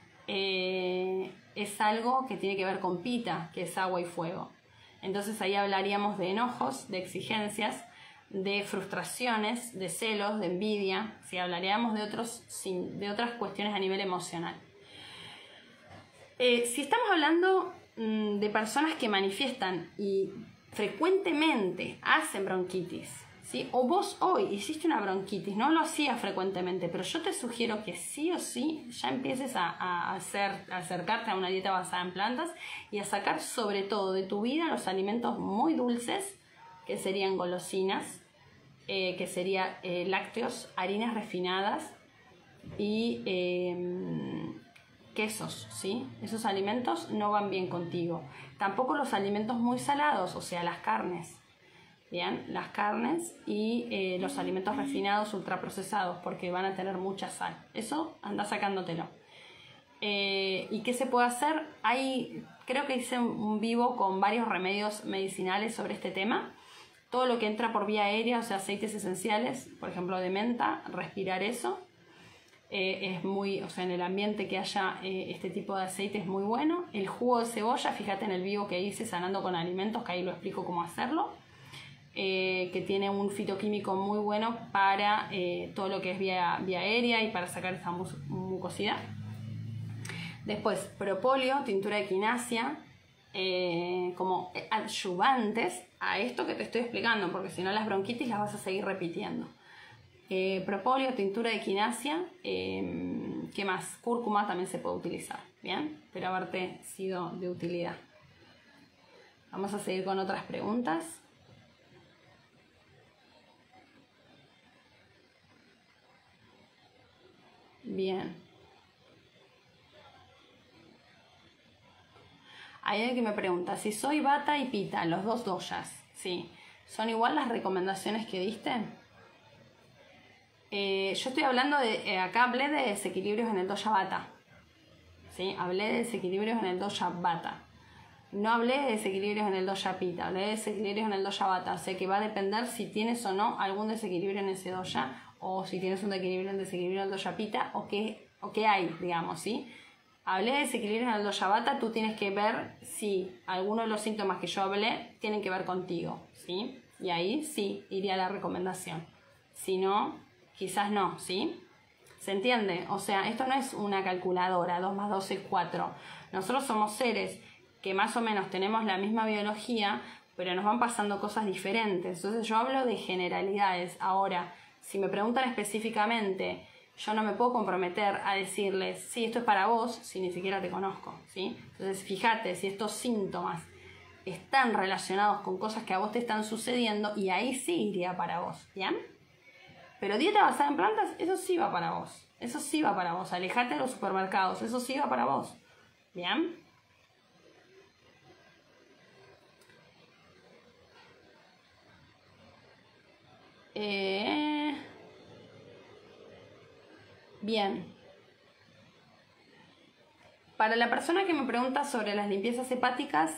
es algo que tiene que ver con pita, que es agua y fuego. Entonces ahí hablaríamos de enojos, de exigencias, de frustraciones, de celos, de envidia, ¿sí? Hablaríamos de otras cuestiones a nivel emocional. Si estamos hablando de personas que manifiestan y frecuentemente hacen bronquitis, ¿sí? O vos hoy hiciste una bronquitis, no lo hacías frecuentemente, pero yo te sugiero que sí o sí ya empieces a acercarte a una dieta basada en plantas y a sacar sobre todo de tu vida los alimentos muy dulces, que serían golosinas, que serían lácteos, harinas refinadas y quesos, ¿sí? Esos alimentos no van bien contigo. Tampoco los alimentos muy salados, o sea, las carnes. Bien, las carnes y los alimentos refinados ultraprocesados, porque van a tener mucha sal. Eso anda sacándotelo. ¿Y qué se puede hacer? Creo que hice un vivo con varios remedios medicinales sobre este tema. Todo lo que entra por vía aérea, o sea, aceites esenciales, por ejemplo de menta, respirar eso. O sea, en el ambiente que haya este tipo de aceite es muy bueno. El jugo de cebolla, fíjate en el vivo que hice Sanando con Alimentos, que ahí lo explico cómo hacerlo. Que tiene un fitoquímico muy bueno para todo lo que es vía aérea y para sacar esa mucosidad. Después, propóleo, tintura de quinasia, como adyuvantes a esto que te estoy explicando, porque si no las bronquitis las vas a seguir repitiendo. Propóleo, tintura de quinasia, ¿qué más? Cúrcuma también se puede utilizar, ¿bien? Espero haberte sido de utilidad. Vamos a seguir con otras preguntas. Bien. Hay alguien que me pregunta, si soy Vata y Pita, los dos doshas, ¿sí? ¿Son igual las recomendaciones que diste? Yo estoy hablando acá hablé de desequilibrios en el dosha Vata, ¿sí? Hablé de desequilibrios en el dosha Vata. No hablé de desequilibrios en el dosha Pita, hablé de desequilibrios en el dosha Vata. O sea que va a depender si tienes o no algún desequilibrio en ese dosha, o si tienes un desequilibrio en el dosha Pita, o qué hay, digamos, ¿sí? Hablé de desequilibrio en el dosha Vata, tú tienes que ver si alguno de los síntomas que yo hablé tienen que ver contigo, ¿sí? Y ahí sí iría la recomendación. Si no, quizás no, ¿sí? ¿Se entiende? O sea, esto no es una calculadora, 2 más 2 es 4. Nosotros somos seres que más o menos tenemos la misma biología, pero nos van pasando cosas diferentes. Entonces yo hablo de generalidades. Ahora, si me preguntan específicamente, yo no me puedo comprometer a decirles, sí, esto es para vos, si ni siquiera te conozco, ¿sí? Entonces fíjate si estos síntomas están relacionados con cosas que a vos te están sucediendo, y ahí sí iría para vos, ¿bien? Pero dieta basada en plantas, eso sí va para vos. Eso sí va para vos. Alejate de los supermercados, eso sí va para vos. ¿Bien? Bien. Para la persona que me pregunta sobre las limpiezas hepáticas,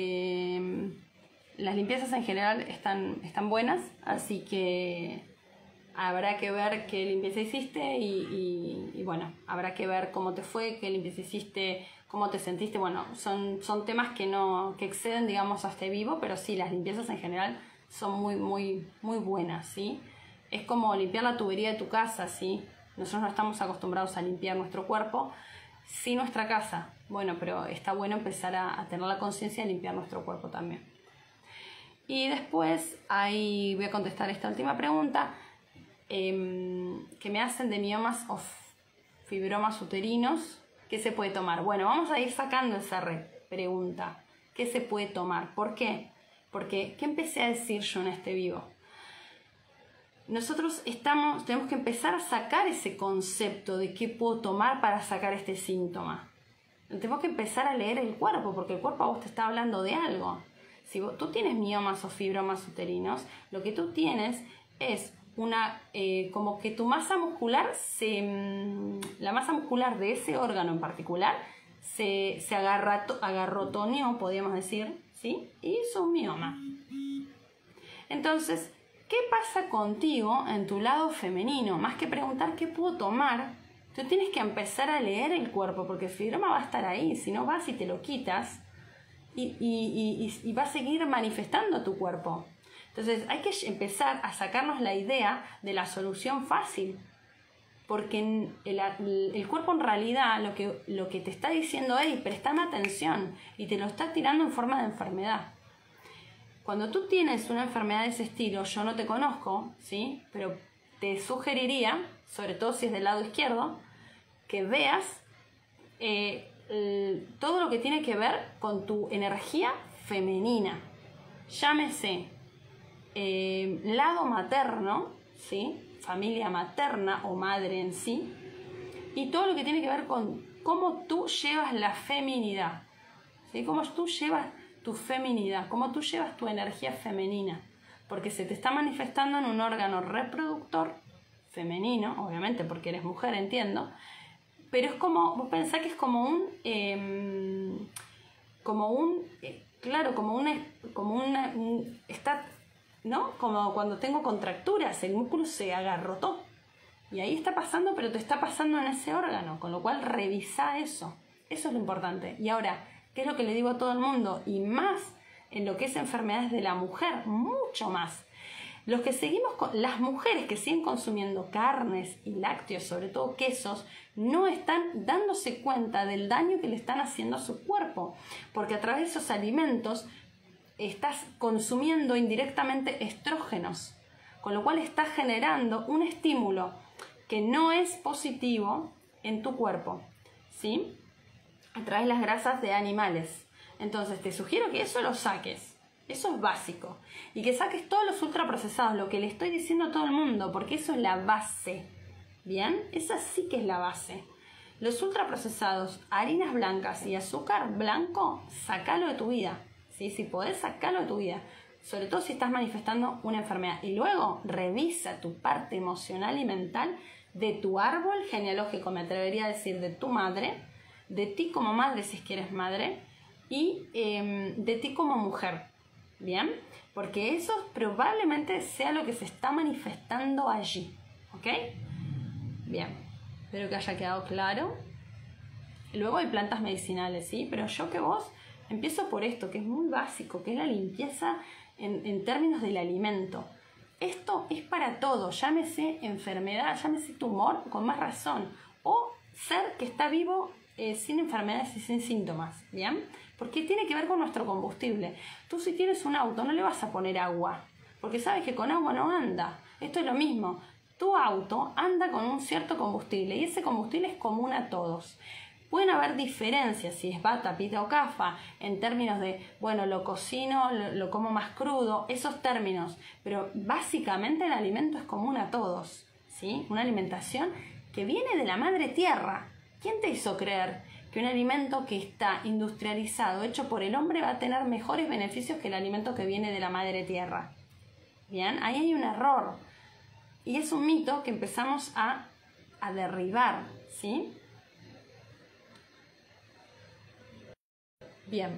las limpiezas en general están buenas, así que habrá que ver qué limpieza hiciste y bueno, habrá que ver cómo te fue, qué limpieza hiciste, cómo te sentiste. Bueno, son temas que exceden, digamos, a este vivo, pero sí, las limpiezas en general son muy buenas, ¿sí? Es como limpiar la tubería de tu casa, ¿sí? Nosotros no estamos acostumbrados a limpiar nuestro cuerpo, sí nuestra casa. Bueno, pero está bueno empezar a tener la conciencia de limpiar nuestro cuerpo también. Y después, ahí voy a contestar esta última pregunta, que me hacen de miomas o fibromas uterinos. ¿Qué se puede tomar? Bueno, vamos a ir sacando esa pregunta. ¿Qué se puede tomar? ¿Por qué? Porque, ¿qué empecé a decir yo en este vivo? Nosotros tenemos que empezar a sacar ese concepto de qué puedo tomar para sacar este síntoma. Tenemos que empezar a leer el cuerpo, porque el cuerpo a vos te está hablando de algo. Si tú tienes miomas o fibromas uterinos, lo que tú tienes es como que tu masa muscular, la masa muscular de ese órgano en particular, se agarrotoneó, podríamos decir, ¿sí? Y hizo un mioma. Entonces, ¿qué pasa contigo en tu lado femenino? Más que preguntar qué puedo tomar, tú tienes que empezar a leer el cuerpo, porque el fibroma va a estar ahí. Si no vas y te lo quitas, y va a seguir manifestando tu cuerpo. Entonces hay que empezar a sacarnos la idea de la solución fácil, porque el cuerpo en realidad lo que te está diciendo es, prestame atención, y te lo está tirando en forma de enfermedad. Cuando tú tienes una enfermedad de ese estilo, yo no te conozco, ¿sí? Pero te sugeriría, sobre todo si es del lado izquierdo, que veas todo lo que tiene que ver con tu energía femenina. Llámese lado materno, ¿sí? Familia materna o madre en sí, y todo lo que tiene que ver con cómo tú llevas la feminidad, ¿sí? Cómo tú llevas tu feminidad, cómo tú llevas tu energía femenina, porque se te está manifestando en un órgano reproductor femenino, obviamente porque eres mujer, entiendo, pero es como, vos pensás que es como un, está, ¿no? Como cuando tengo contracturas, el músculo se agarrotó. Y ahí está pasando, pero te está pasando en ese órgano, con lo cual revisa eso. Eso es lo importante. Y ahora, ¿qué es lo que le digo a todo el mundo? Y más en lo que es enfermedades de la mujer, mucho más. Los que seguimos las mujeres que siguen consumiendo carnes y lácteos, sobre todo quesos, no están dándose cuenta del daño que le están haciendo a su cuerpo, porque a través de esos alimentos estás consumiendo indirectamente estrógenos, con lo cual estás generando un estímulo que no es positivo en tu cuerpo, ¿sí? A través de las grasas de animales. Entonces te sugiero que eso lo saques. Eso es básico. Y que saques todos los ultraprocesados, lo que le estoy diciendo a todo el mundo, porque eso es la base. ¿Bien? Esa sí que es la base. Los ultraprocesados, harinas blancas y azúcar blanco, sacalo de tu vida. ¿Sí? Si podés, sacalo de tu vida. Sobre todo si estás manifestando una enfermedad. Y luego revisa tu parte emocional y mental de tu árbol genealógico, me atrevería a decir, de tu madre, de ti como madre si es que eres madre, y de ti como mujer. ¿Bien? Porque eso probablemente sea lo que se está manifestando allí. ¿Ok? Bien. Espero que haya quedado claro. Luego hay plantas medicinales, ¿sí? Pero yo que vos empiezo por esto, que es muy básico, que es la limpieza en términos del alimento. Esto es para todo, llámese enfermedad, llámese tumor, con más razón. O ser que está vivo sin enfermedades y sin síntomas, ¿bien? Porque tiene que ver con nuestro combustible. Tú si tienes un auto no le vas a poner agua, porque sabes que con agua no anda. Esto es lo mismo. Tu auto anda con un cierto combustible y ese combustible es común a todos. Pueden haber diferencias si es bata, pita o cafa en términos de, bueno, lo cocino, lo como más crudo, esos términos. Pero básicamente el alimento es común a todos, ¿sí? Una alimentación que viene de la madre tierra. ¿Quién te hizo creer que un alimento que está industrializado, hecho por el hombre, va a tener mejores beneficios que el alimento que viene de la madre tierra? Bien, ahí hay un error. Y es un mito que empezamos a derribar, ¿sí? Bien.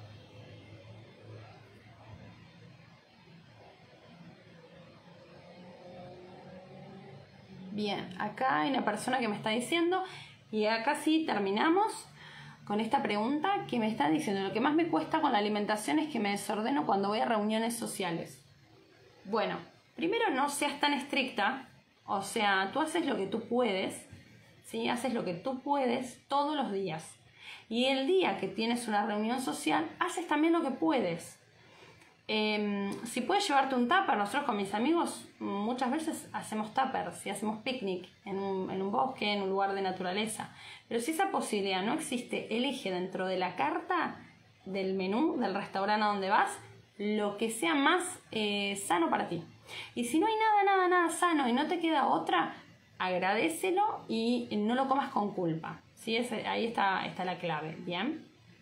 Bien, acá hay una persona que me está diciendo, y acá sí terminamos con esta pregunta que me está diciendo, lo que más me cuesta con la alimentación es que me desordeno cuando voy a reuniones sociales. Bueno, primero no seas tan estricta, o sea, tú haces lo que tú puedes, ¿sí? Haces lo que tú puedes todos los días. Y el día que tienes una reunión social, haces también lo que puedes. Si puedes llevarte un tupper, nosotros con mis amigos muchas veces hacemos tuppers, ¿sí? Hacemos picnic en un bosque, en un lugar de naturaleza. Pero si esa posibilidad no existe, elige dentro de la carta del menú del restaurante a donde vas lo que sea más sano para ti. Y si no hay nada sano y no te queda otra, agradécelo y no lo comas con culpa. ¿Sí? Ahí está la clave. Bien.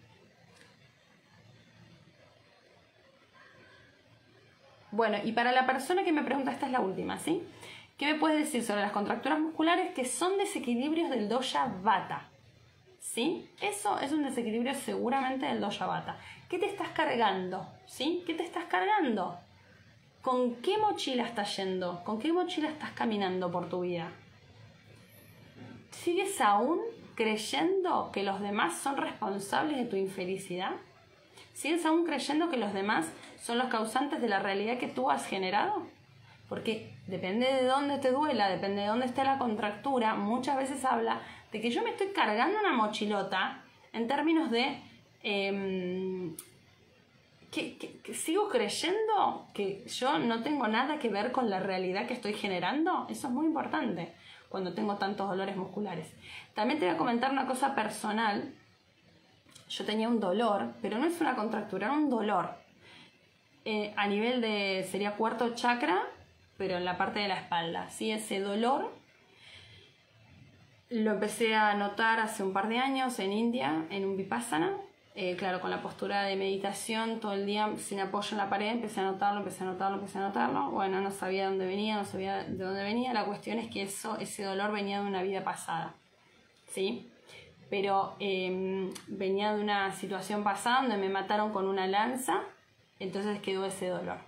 Bueno, y para la persona que me pregunta, esta es la última, ¿sí? ¿Qué me puedes decir sobre las contracturas musculares que son desequilibrios del dosha vata? ¿Sí? Eso es un desequilibrio seguramente del dosha vata. ¿Qué te estás cargando? ¿Sí? ¿Qué te estás cargando? ¿Con qué mochila estás yendo? ¿Con qué mochila estás caminando por tu vida? ¿Sigues aún creyendo que los demás son responsables de tu infelicidad? ¿Sigues aún creyendo que los demás son los causantes de la realidad que tú has generado? Porque depende de dónde te duela, depende de dónde esté la contractura, muchas veces habla de que yo me estoy cargando una mochilota en términos de que sigo creyendo que yo no tengo nada que ver con la realidad que estoy generando. Eso es muy importante cuando tengo tantos dolores musculares. También te voy a comentar una cosa personal. Yo tenía un dolor, pero no es una contractura, era un dolor. A nivel de, sería cuarto chakra, pero en la parte de la espalda. ¿Sí? Ese dolor lo empecé a notar hace un par de años en India, en un vipassana. Claro, con la postura de meditación todo el día sin apoyo en la pared, empecé a notarlo. Bueno, no sabía de dónde venía, no sabía de dónde venía. La cuestión es que ese dolor venía de una vida pasada. ¿sí? Pero venía de una situación pasada donde me mataron con una lanza, entonces quedó ese dolor.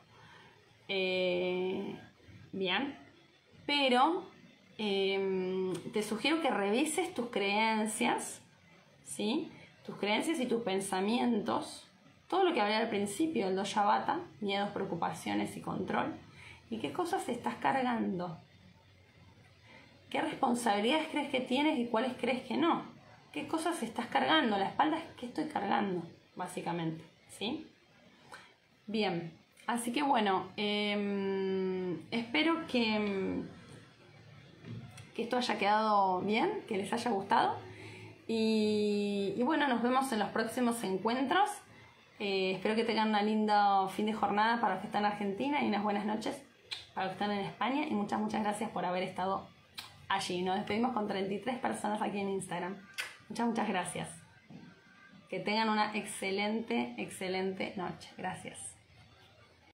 Bien, pero te sugiero que revises tus creencias, ¿sí? Tus creencias y tus pensamientos, todo lo que hablé al principio del Dosha Vata, miedos, preocupaciones y control, y qué cosas estás cargando, qué responsabilidades crees que tienes y cuáles crees que no, qué cosas estás cargando, la espalda, qué estoy cargando, básicamente, ¿sí? Bien, así que bueno, espero que esto haya quedado bien, que les haya gustado. Y bueno, nos vemos en los próximos encuentros. Espero que tengan una linda fin de jornada para los que están en Argentina y unas buenas noches para los que están en España. Y muchas gracias por haber estado allí. Nos despedimos con 33 personas aquí en Instagram. Muchas gracias. Que tengan una excelente noche. Gracias.